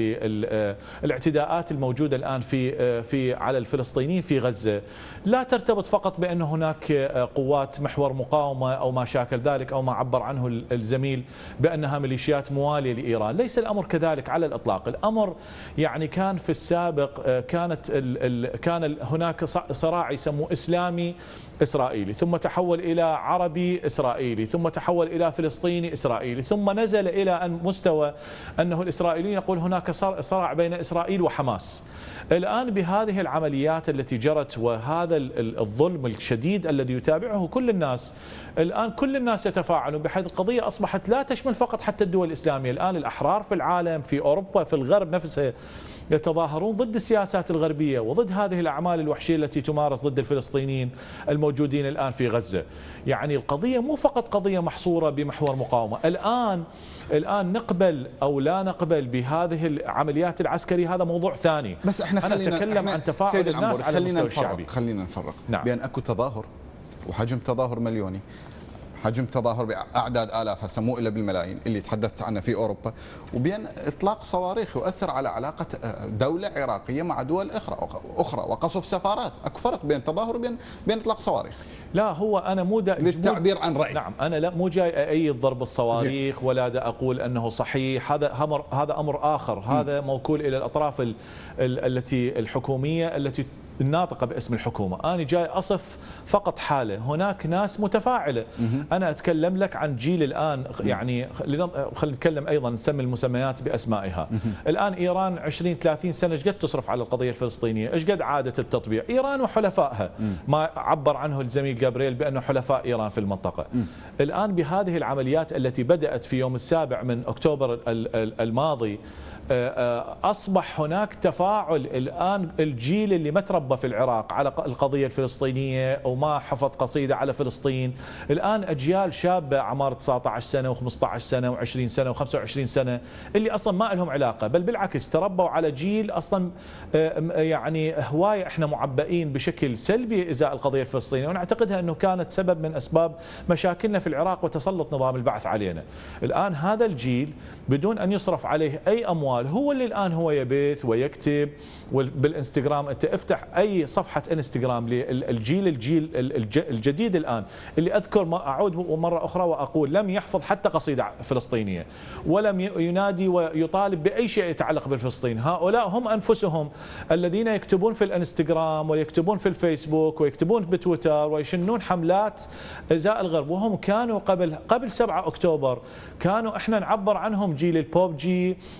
للاعتداءات الموجودة الآن في في على الفلسطينيين في غزة لا ترتبط فقط بأن هناك قوات محور مقاومة أو ما شاكل ذلك أو ما عبر عنه الزميل بأنها ميليشيات موالية لإيران. ليس الأمر كذلك على الإطلاق. الأمر يعني كان في السابق كانت ال ال كان هناك صراع يسموه إسلامي إسرائيلي، ثم تحول إلى عربي إسرائيلي، ثم تحول إلى فلسطيني إسرائيلي، ثم نزل إلى أن مستوى أنه الإسرائيليين يقول هناك صراع بين إسرائيل وحماس. الآن بهذه العمليات التي جرت وهذا الظلم الشديد الذي يتابعه كل الناس، الآن كل الناس يتفاعلون، بحيث القضية أصبحت لا تشمل فقط حتى الدول الإسلامية. الآن الأحرار في العالم، في أوروبا، في الغرب نفسه، يتظاهرون ضد السياسات الغربية وضد هذه الأعمال الوحشية التي تمارس ضد الفلسطينيين الموجودين الآن في غزة. يعني القضية مو فقط قضية محصورة بمحور مقاومة. الآن الآن نقبل أو لا نقبل بهذه العمليات العسكرية هذا موضوع ثاني. بس احنا أنا أتكلم عن تفاعل الناس على المستوى الشعبي. خلينا نفرق نعم. بين أكو تظاهر وحجم تظاهر مليوني، حجم تظاهر بأعداد آلاف هسه مو إلا بالملايين اللي تحدثت عنه في أوروبا، وبين إطلاق صواريخ يؤثر على علاقة دولة عراقية مع دول أخرى أخرى وقصف سفارات. أكو فرق بين تظاهر وبين بين إطلاق صواريخ. لا، هو أنا مو دا للتعبير عن رأي. نعم، أنا لا مو جاي أأيد ضرب الصواريخ ولا دا أقول أنه صحيح. هذا أمر هذا أمر آخر. هذا موكول إلى الأطراف ال التي الحكومية التي الناطقة باسم الحكومة. أنا جاي أصف فقط حالة. هناك ناس متفاعلة. أنا أتكلم لك عن جيل الآن، يعني خلينا نتكلم أيضا نسمي المسميات بأسمائها. الآن إيران عشرين ثلاثين سنة ايش قد تصرف على القضية الفلسطينية؟ ايش قد عادة التطبيع؟ إيران وحلفائها، ما عبر عنه الزميل جابرييل بأنه حلفاء إيران في المنطقة. الآن بهذه العمليات التي بدأت في يوم السابع من أكتوبر الماضي، أصبح هناك تفاعل. الآن الجيل اللي ما تربى في العراق على القضية الفلسطينية وما حفظ قصيدة على فلسطين، الآن أجيال شابة أعمار تسعة عشر سنة وخمسة عشر سنة وعشرين سنة وخمسة وعشرين سنة اللي أصلا ما لهم علاقة، بل بالعكس تربوا على جيل أصلا يعني هواية احنا معبئين بشكل سلبي إزاء القضية الفلسطينية، ونعتقدها أنه كانت سبب من أسباب مشاكلنا في العراق وتسلط نظام البعث علينا. الآن هذا الجيل بدون أن يصرف عليه أي أموال هو اللي الآن هو يبث ويكتب بالانستغرام. أنت افتح أي صفحة انستغرام للجيل الجيل الجديد الآن اللي أذكر ما أعود مرة أخرى وأقول لم يحفظ حتى قصيدة فلسطينية ولم ينادي ويطالب بأي شيء يتعلق بالفلسطين. هؤلاء هم أنفسهم الذين يكتبون في الانستغرام ويكتبون في الفيسبوك ويكتبون بتويتر ويشنون حملات إزاء الغرب، وهم كانوا قبل قبل سبعة أكتوبر كانوا احنا نعبر عنهم جيل البوب جي ونعبر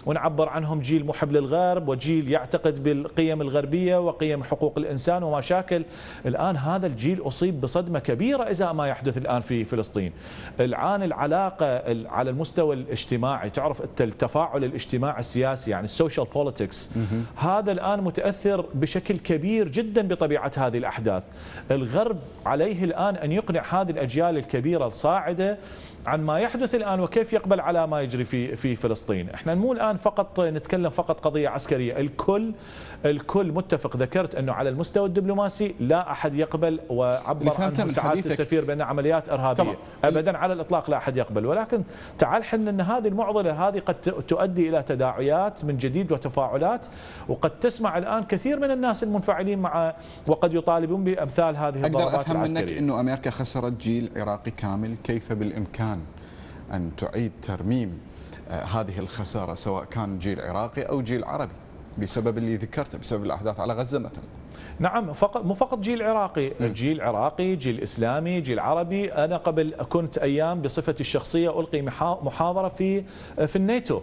يعبر عنهم جيل محب للغرب وجيل يعتقد بالقيم الغربية وقيم حقوق الإنسان ومشاكل. الآن هذا الجيل أصيب بصدمة كبيرة إزاء ما يحدث الآن في فلسطين. الآن العلاقة على المستوى الاجتماعي، تعرف التفاعل الاجتماعي السياسي يعني السوشيال بوليتكس، هذا الآن متأثر بشكل كبير جدا بطبيعة هذه الأحداث. الغرب عليه الآن أن يقنع هذه الأجيال الكبيرة الصاعدة عن ما يحدث الآن وكيف يقبل على ما يجري في في فلسطين. احنا مو الآن فقط نتكلم فقط قضية عسكرية، الكل الكل متفق. ذكرت أنه على المستوى الدبلوماسي لا أحد يقبل، وعبر عنه سعادة السفير بأن عمليات إرهابية طبعا. أبدا على الإطلاق لا أحد يقبل، ولكن تعال حنا أن هذه المعضلة هذه قد تؤدي إلى تداعيات من جديد وتفاعلات، وقد تسمع الآن كثير من الناس المنفعلين مع وقد يطالبون بأمثال هذه الضربات العسكرية. أقدر أفهم منك أنه أمريكا خسرت جيل عراقي كامل، كيف بالإمكان أن تعيد ترميم هذه الخسارة سواء كان جيل عراقي أو جيل عربي بسبب اللي ذكرته، بسبب الأحداث على غزة مثلا؟ نعم، فقط مو فقط جيل عراقي، جيل عراقي، جيل إسلامي، جيل عربي. أنا قبل كنت أيام بصفتي الشخصية ألقي محاضرة في في الناتو،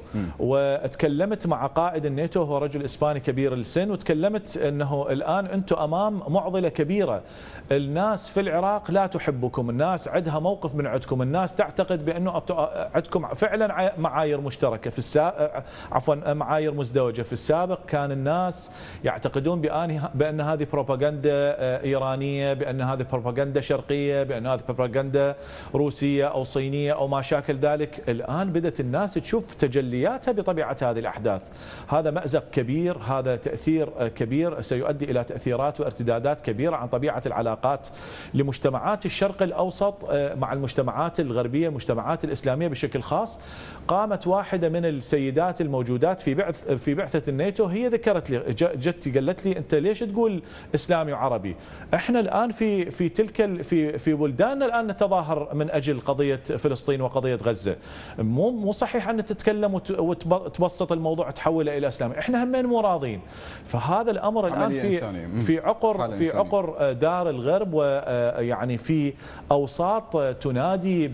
وتكلمت مع قائد الناتو، هو رجل إسباني كبير السن، وتكلمت أنه الآن أنتم أمام معضلة كبيرة. الناس في العراق لا تحبكم، الناس عندها موقف من عندكم، الناس تعتقد بأنه عندكم فعلا معايير مشتركة في السابق، عفوا معايير مزدوجة. في السابق كان الناس يعتقدون بأن بأن هذه بروباغندا إيرانية، بأن هذه بروباغندا شرقية، بأن هذه بروباغندا روسية أو صينية أو ما شاكل ذلك. الآن بدأت الناس تشوف تجلياتها بطبيعة هذه الأحداث. هذا مأزق كبير، هذا تأثير كبير سيؤدي إلى تأثيرات وارتدادات كبيرة عن طبيعة العلاقات لمجتمعات الشرق الأوسط مع المجتمعات الغربية، المجتمعات الإسلامية بشكل خاص. قامت واحدة من السيدات الموجودات في بعث في بعثة الناتو، هي ذكرت لي، جت قالت لي أنت ليش تقول إسلامي وعربي؟ احنا الآن في في تلك في في بلداننا الآن نتظاهر من أجل قضية فلسطين وقضية غزة. مو مو صحيح أن تتكلم وتبسط الموضوع تحوله إلى إسلامي، احنا همين مو راضين. فهذا الأمر الآن في في عقر في عقر دار الغرب، ويعني في أوساط تنادي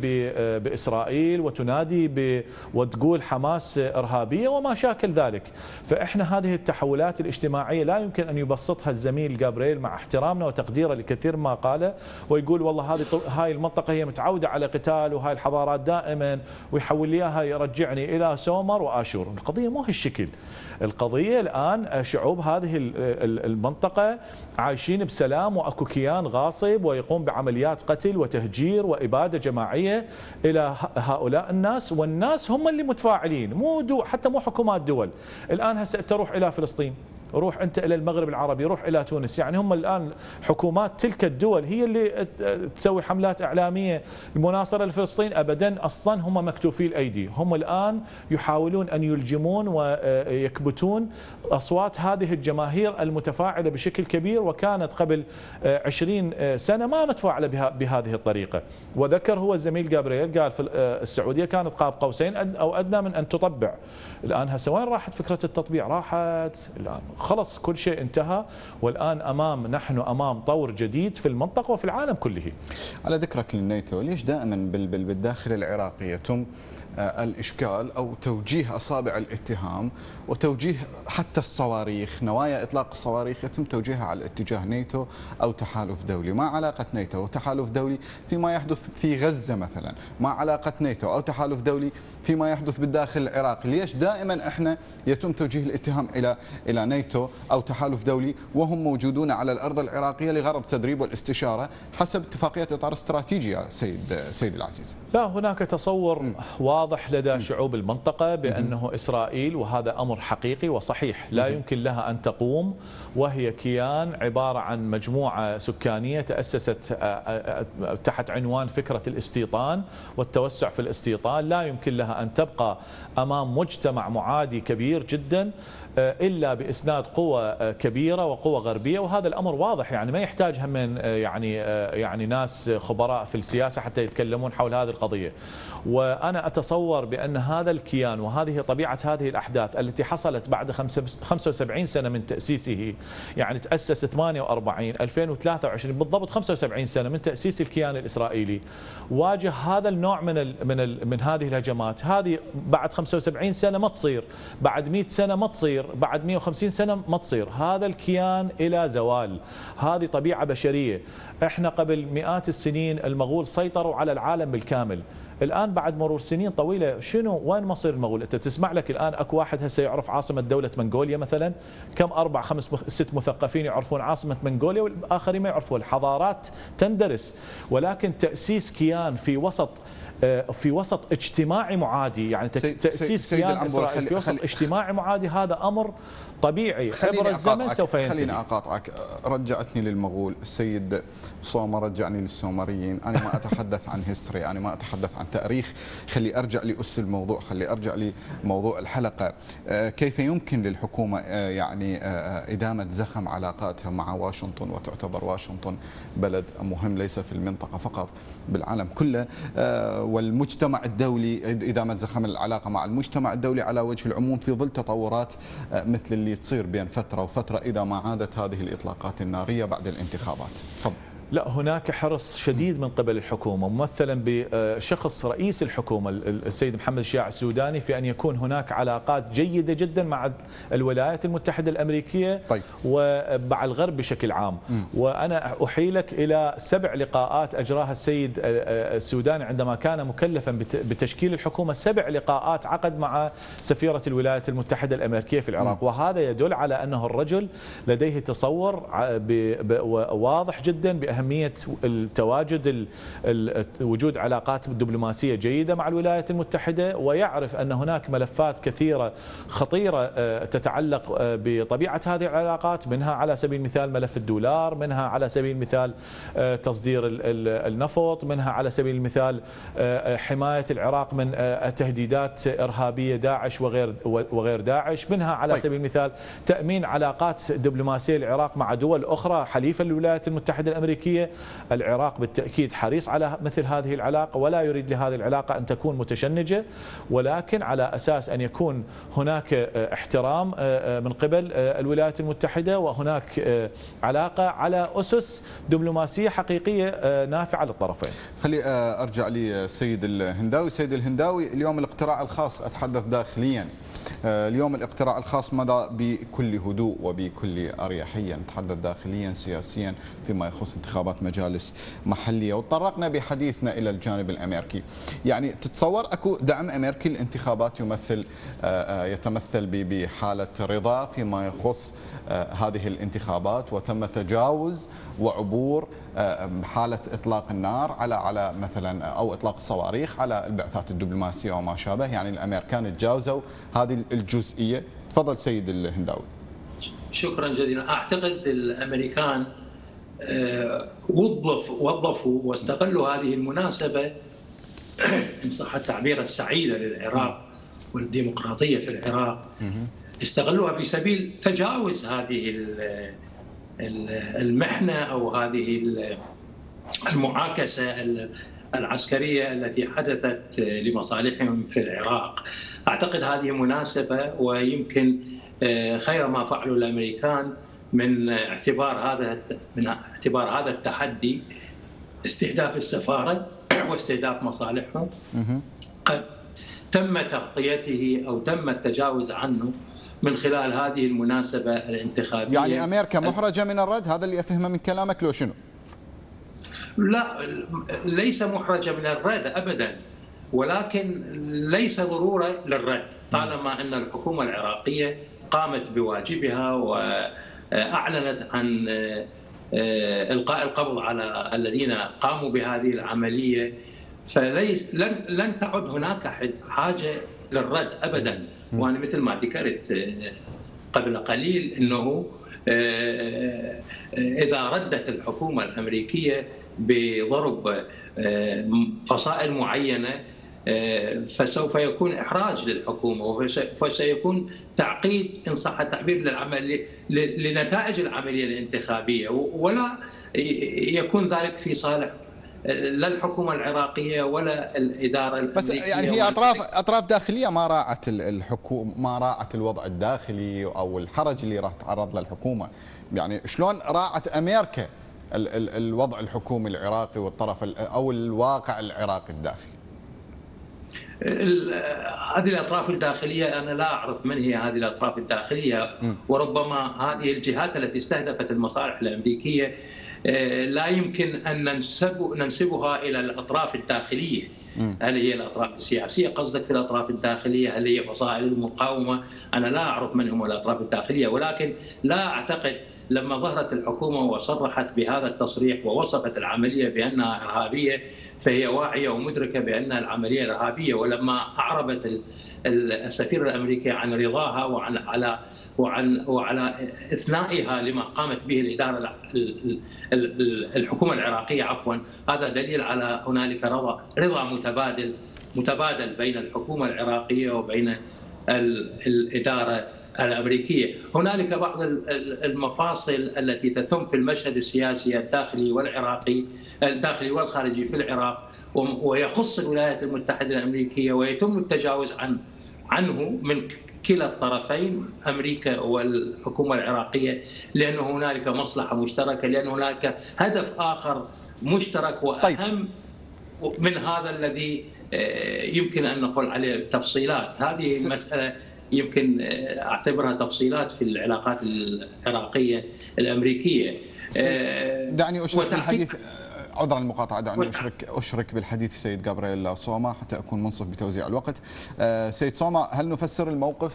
بإسرائيل وتنادي ب وتقول حماس إرهابية وما شاكل ذلك. فإحنا هذه التحولات الاجتماعية لا يمكن أن يبسطها الزميل جابرييل مع احترامنا وتقديره لكثير ما قاله، ويقول والله هذه هاي المنطقة هي متعودة على قتال وهاي الحضارات دائما، ويحول لي اياها يرجعني إلى سومر وآشور. القضية مو هالشكل. القضية الآن شعوب هذه المنطقة عايشين بسلام، وأكو كيان غاصب ويقوم بعمليات قتل وتهجير وإبادة جماعية إلى هؤلاء الناس، والناس هم اللي متفاعلين، مو دو حتى مو حكومات دول. الآن هسه تروح إلى فلسطين، روح أنت إلى المغرب العربي، روح إلى تونس، يعني هم الآن حكومات تلك الدول هي اللي تسوي حملات إعلامية المناصرة لفلسطين. أبدا، أصلا هم مكتوفي الأيدي، هم الآن يحاولون أن يلجمون ويكبتون أصوات هذه الجماهير المتفاعلة بشكل كبير، وكانت قبل عشرين سنة ما متفاعلة بهذه الطريقة. وذكر هو الزميل جابرييل قال في السعودية كانت قاب قوسين أو أدنى من أن تطبع. الآن هسه وين راحت فكرة التطبيع؟ راحت الآن خلص كل شيء انتهى، والآن أمام نحن أمام طور جديد في المنطقة وفي العالم كله. على ذكرك للناتو، ليش دائما بالداخل العراقي يتم الإشكال أو توجيه أصابع الاتهام وتوجيه حتى الصواريخ، نوايا إطلاق الصواريخ يتم توجيهها على اتجاه ناتو أو تحالف دولي؟ ما علاقة ناتو وتحالف دولي فيما يحدث في غزة مثلا؟ ما علاقة ناتو أو تحالف دولي فيما يحدث بالداخل العراقي؟ ليش دائما احنا يتم توجيه الاتهام إلى إلى ناتو أو تحالف دولي وهم موجودون على الأرض العراقية لغرض التدريب والاستشارة حسب اتفاقية إطار استراتيجي يا سيد سيد العزيز؟ لا، هناك تصور م. واضح لدى شعوب المنطقة بأنه إسرائيل، وهذا أمر حقيقي وصحيح، لا يمكن لها أن تقوم وهي كيان عبارة عن مجموعة سكانية تأسست تحت عنوان فكرة الاستيطان والتوسع في الاستيطان. لا يمكن لها أن تبقى أمام مجتمع معادي كبير جدا إلا بإسناد قوى كبيرة وقوى غربية، وهذا الأمر واضح يعني ما يحتاج هم من يعني يعني ناس خبراء في السياسة حتى يتكلمون حول هذه القضية. وأنا أتصور بأن هذا الكيان وهذه طبيعة هذه الأحداث التي حصلت بعد خمسة وسبعين سنة من تأسيسه، يعني تأسس ثمانية وأربعين ألفين وثلاثة وعشرين بالضبط خمسة وسبعين سنة من تأسيس الكيان الإسرائيلي، واجه هذا النوع من ال من ال من هذه الهجمات. هذه بعد خمسة وسبعين سنة ما تصير، بعد مئة سنة ما تصير، بعد مئة وخمسين سنة ما تصير. هذا الكيان إلى زوال، هذه طبيعة بشرية. احنا قبل مئات السنين المغول سيطروا على العالم بالكامل. الآن بعد مرور سنين طويلة شنو وين مصير المغول؟ أنت تسمع لك الآن أكو واحد هسه يعرف عاصمة دولة منغوليا مثلا، كم أربع خمس ست مثقفين يعرفون عاصمة منغوليا والآخرين ما يعرفون. الحضارات تندرس، ولكن تأسيس كيان في وسط في وسط اجتماعي معادي، يعني تأسيس كيان إسرائيل في وسط اجتماعي معادي، هذا أمر طبيعي. عبر الزمن سوف ينتهي. خليني أقاطعك. رجعتني للمغول، السيد صومة رجعني للسومريين. أنا ما أتحدث عن هيستوري، أنا ما أتحدث عن تاريخ. خلي أرجع لأس الموضوع، خلي أرجع لموضوع الحلقة. كيف يمكن للحكومة يعني إدامة زخم علاقاتها مع واشنطن، وتعتبر واشنطن بلد مهم ليس في المنطقة فقط بالعالم كله، والمجتمع الدولي، إدامة زخم العلاقة مع المجتمع الدولي على وجه العموم في ظل تطورات مثل اللي تصير بين فترة وفترة إذا ما عادت هذه الإطلاقات النارية بعد الانتخابات؟ تفضل. لا، هناك حرص شديد من قبل الحكومة ممثلا بشخص رئيس الحكومة السيد محمد الشياع السوداني في أن يكون هناك علاقات جيدة جدا مع الولايات المتحدة الأمريكية. طيب. ومع الغرب بشكل عام. م. وأنا أحيلك إلى سبع لقاءات أجراها السيد السوداني عندما كان مكلفا بتشكيل الحكومة. سبع لقاءات عقد مع سفيرة الولايات المتحدة الأمريكية في العراق. م. وهذا يدل على أنه الرجل لديه تصور واضح جدا بأهمية أهمية التواجد وجود علاقات دبلوماسية جيدة مع الولايات المتحدة، ويعرف أن هناك ملفات كثيرة خطيرة تتعلق بطبيعة هذه العلاقات، منها على سبيل المثال ملف الدولار، منها على سبيل المثال تصدير النفط، منها على سبيل المثال حماية العراق من تهديدات إرهابية داعش وغير وغير داعش، منها على سبيل المثال تأمين علاقات دبلوماسية العراق مع دول أخرى حليفة للولايات المتحدة الأمريكية. العراق بالتأكيد حريص على مثل هذه العلاقة، ولا يريد لهذه العلاقة أن تكون متشنجة، ولكن على أساس أن يكون هناك احترام من قبل الولايات المتحدة، وهناك علاقة على أسس دبلوماسية حقيقية نافعة للطرفين. خلي أرجع لي سيد الهنداوي. سيد الهنداوي، اليوم الاقتراع الخاص، أتحدث داخليا، اليوم الاقتراع الخاص مضى بكل هدوء وبكل أريحية، نتحدث داخليا سياسيا فيما يخص انتخابات مجالس محلية، وتطرقنا بحديثنا إلى الجانب الأمريكي. يعني تتصور أكو دعم أمريكي للانتخابات يمثل يتمثل بحالة رضا فيما يخص هذه الانتخابات، وتم تجاوز وعبور حالة إطلاق النار على على مثلا أو إطلاق الصواريخ على البعثات الدبلوماسية وما شابه، يعني الأمريكان تجاوزوا هذه الجزئية. تفضل سيد الهنداوي. شكرا جزيلا. أعتقد الأمريكان وظف وظفوا واستغلوا هذه المناسبة إن صح التعبير السعيدة للعراق والديمقراطية في العراق، استغلوها في سبيل تجاوز هذه المحنة أو هذه المعاكسة العسكرية التي حدثت لمصالحهم في العراق. أعتقد هذه مناسبة، ويمكن خير ما فعلوا الأمريكان من اعتبار هذا من اعتبار هذا التحدي استهداف السفارة واستهداف مصالحهم قد تم تغطيته أو تم التجاوز عنه من خلال هذه المناسبة الانتخابية. يعني أمريكا محرجة من الرد، هذا اللي أفهمه من كلامك لو شنو؟ لا، ليس محرجة من الرد أبدا، ولكن ليس ضرورة للرد طالما أن الحكومة العراقية قامت بواجبها وأعلنت عن إلقاء القبض على الذين قاموا بهذه العملية، فليس لن لن تعد هناك حاجة للرد أبدا. وأنا مثل ما ذكرت قبل قليل أنه إذا ردت الحكومة الأمريكية بضرب فصائل معينة فسوف يكون إحراج للحكومة وسيكون تعقيد إن صح التعبير للعمل لنتائج العملية الانتخابية، ولا يكون ذلك في صالح لا الحكومة العراقية ولا الإدارة الأمريكية. بس يعني هي أطراف أطراف داخلية ما راعت الحكومة، ما راعت الوضع الداخلي أو الحرج اللي راح تعرض له الحكومة. يعني شلون راعت أمريكا ال ال الوضع الحكومي العراقي والطرف أو الواقع العراقي الداخلي؟ هذه الأطراف الداخلية أنا لا أعرف من هي هذه الأطراف الداخلية، وربما هذه الجهات التي استهدفت المصالح الأمريكية لا يمكن أن ننسب ننسبها إلى الأطراف الداخلية. هل هي الأطراف السياسية قصدك في الأطراف الداخلية؟ هل هي فصائل المقاومة؟ أنا لا أعرف من هم الأطراف الداخلية، ولكن لا أعتقد لما ظهرت الحكومة وصرحت بهذا التصريح ووصفت العملية بأنها إرهابية فهي واعية ومدركة بأنها العملية إرهابية. ولما أعربت السفيرة الأمريكية عن رضاها وعن على وعن وعلى إثنائها لما قامت به الإدارة الحكومة العراقية عفوا، هذا دليل على هنالك رضا رضا متبادل متبادل بين الحكومة العراقية وبين الإدارة الأمريكية. هنالك بعض المفاصل التي تتم في المشهد السياسي الداخلي والعراقي الداخلي والخارجي في العراق ويخص الولايات المتحدة الأمريكية ويتم التجاوز عن عنه من كلا الطرفين أمريكا والحكومة العراقية، لأن هنالك مصلحة مشتركة، لأن هناك هدف آخر مشترك وأهم من هذا الذي يمكن أن نقول عليه التفصيلات. هذه مسألة يمكن أعتبرها تفصيلات في العلاقات العراقية الأمريكية. دعني أشرك بالحديث عذرا المقاطعة دعني أشرك أشرك بالحديث سيد جابرييل صوما حتى أكون منصف بتوزيع الوقت. سيد صوما، هل نفسر الموقف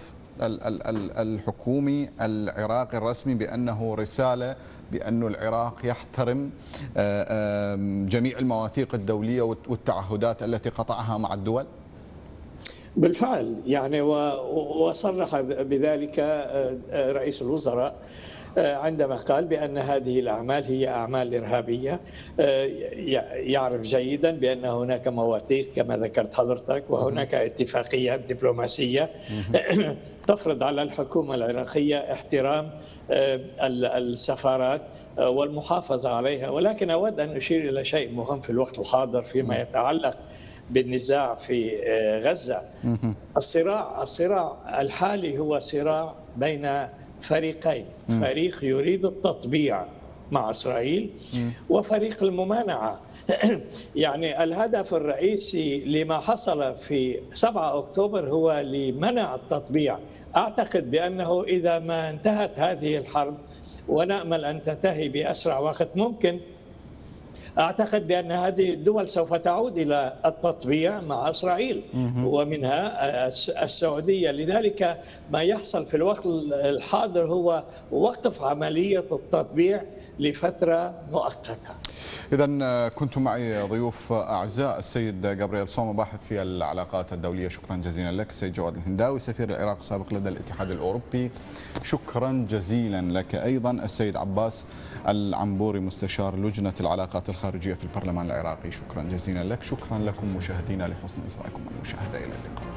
الحكومي العراقي الرسمي بأنه رسالة بأن العراق يحترم جميع المواثيق الدولية والتعهدات التي قطعها مع الدول؟ بالفعل يعني وصرح بذلك رئيس الوزراء عندما قال بأن هذه الأعمال هي أعمال إرهابية. يعرف جيدا بأن هناك مواثيق كما ذكرت حضرتك وهناك اتفاقيات دبلوماسية تفرض على الحكومة العراقية احترام السفارات والمحافظة عليها. ولكن أود أن أشير إلى شيء مهم في الوقت الحاضر فيما يتعلق بالنزاع في غزة. الصراع الصراع الحالي هو صراع بين فريقين، فريق يريد التطبيع مع إسرائيل وفريق الممانعة. يعني الهدف الرئيسي لما حصل في سبعة أكتوبر هو لمنع التطبيع. أعتقد بأنه إذا ما انتهت هذه الحرب ونأمل أن تنتهي بأسرع وقت ممكن، أعتقد بأن هذه الدول سوف تعود إلى التطبيع مع إسرائيل ومنها السعودية. لذلك ما يحصل في الوقت الحاضر هو وقف عملية التطبيع لفترة مؤقتة. إذا كنتم معي ضيوف أعزاء السيد جابرييل صوما باحث في العلاقات الدولية، شكرا جزيلا لك. السيد جواد الهنداوي سفير العراق السابق لدى الاتحاد الأوروبي، شكرا جزيلا لك أيضا. السيد عباس العنبوري مستشار لجنة العلاقات الخارجية في البرلمان العراقي، شكرا جزيلا لك. شكرا لكم مشاهدينا لحسن إصغائكم المشاهدة، إلى اللقاء.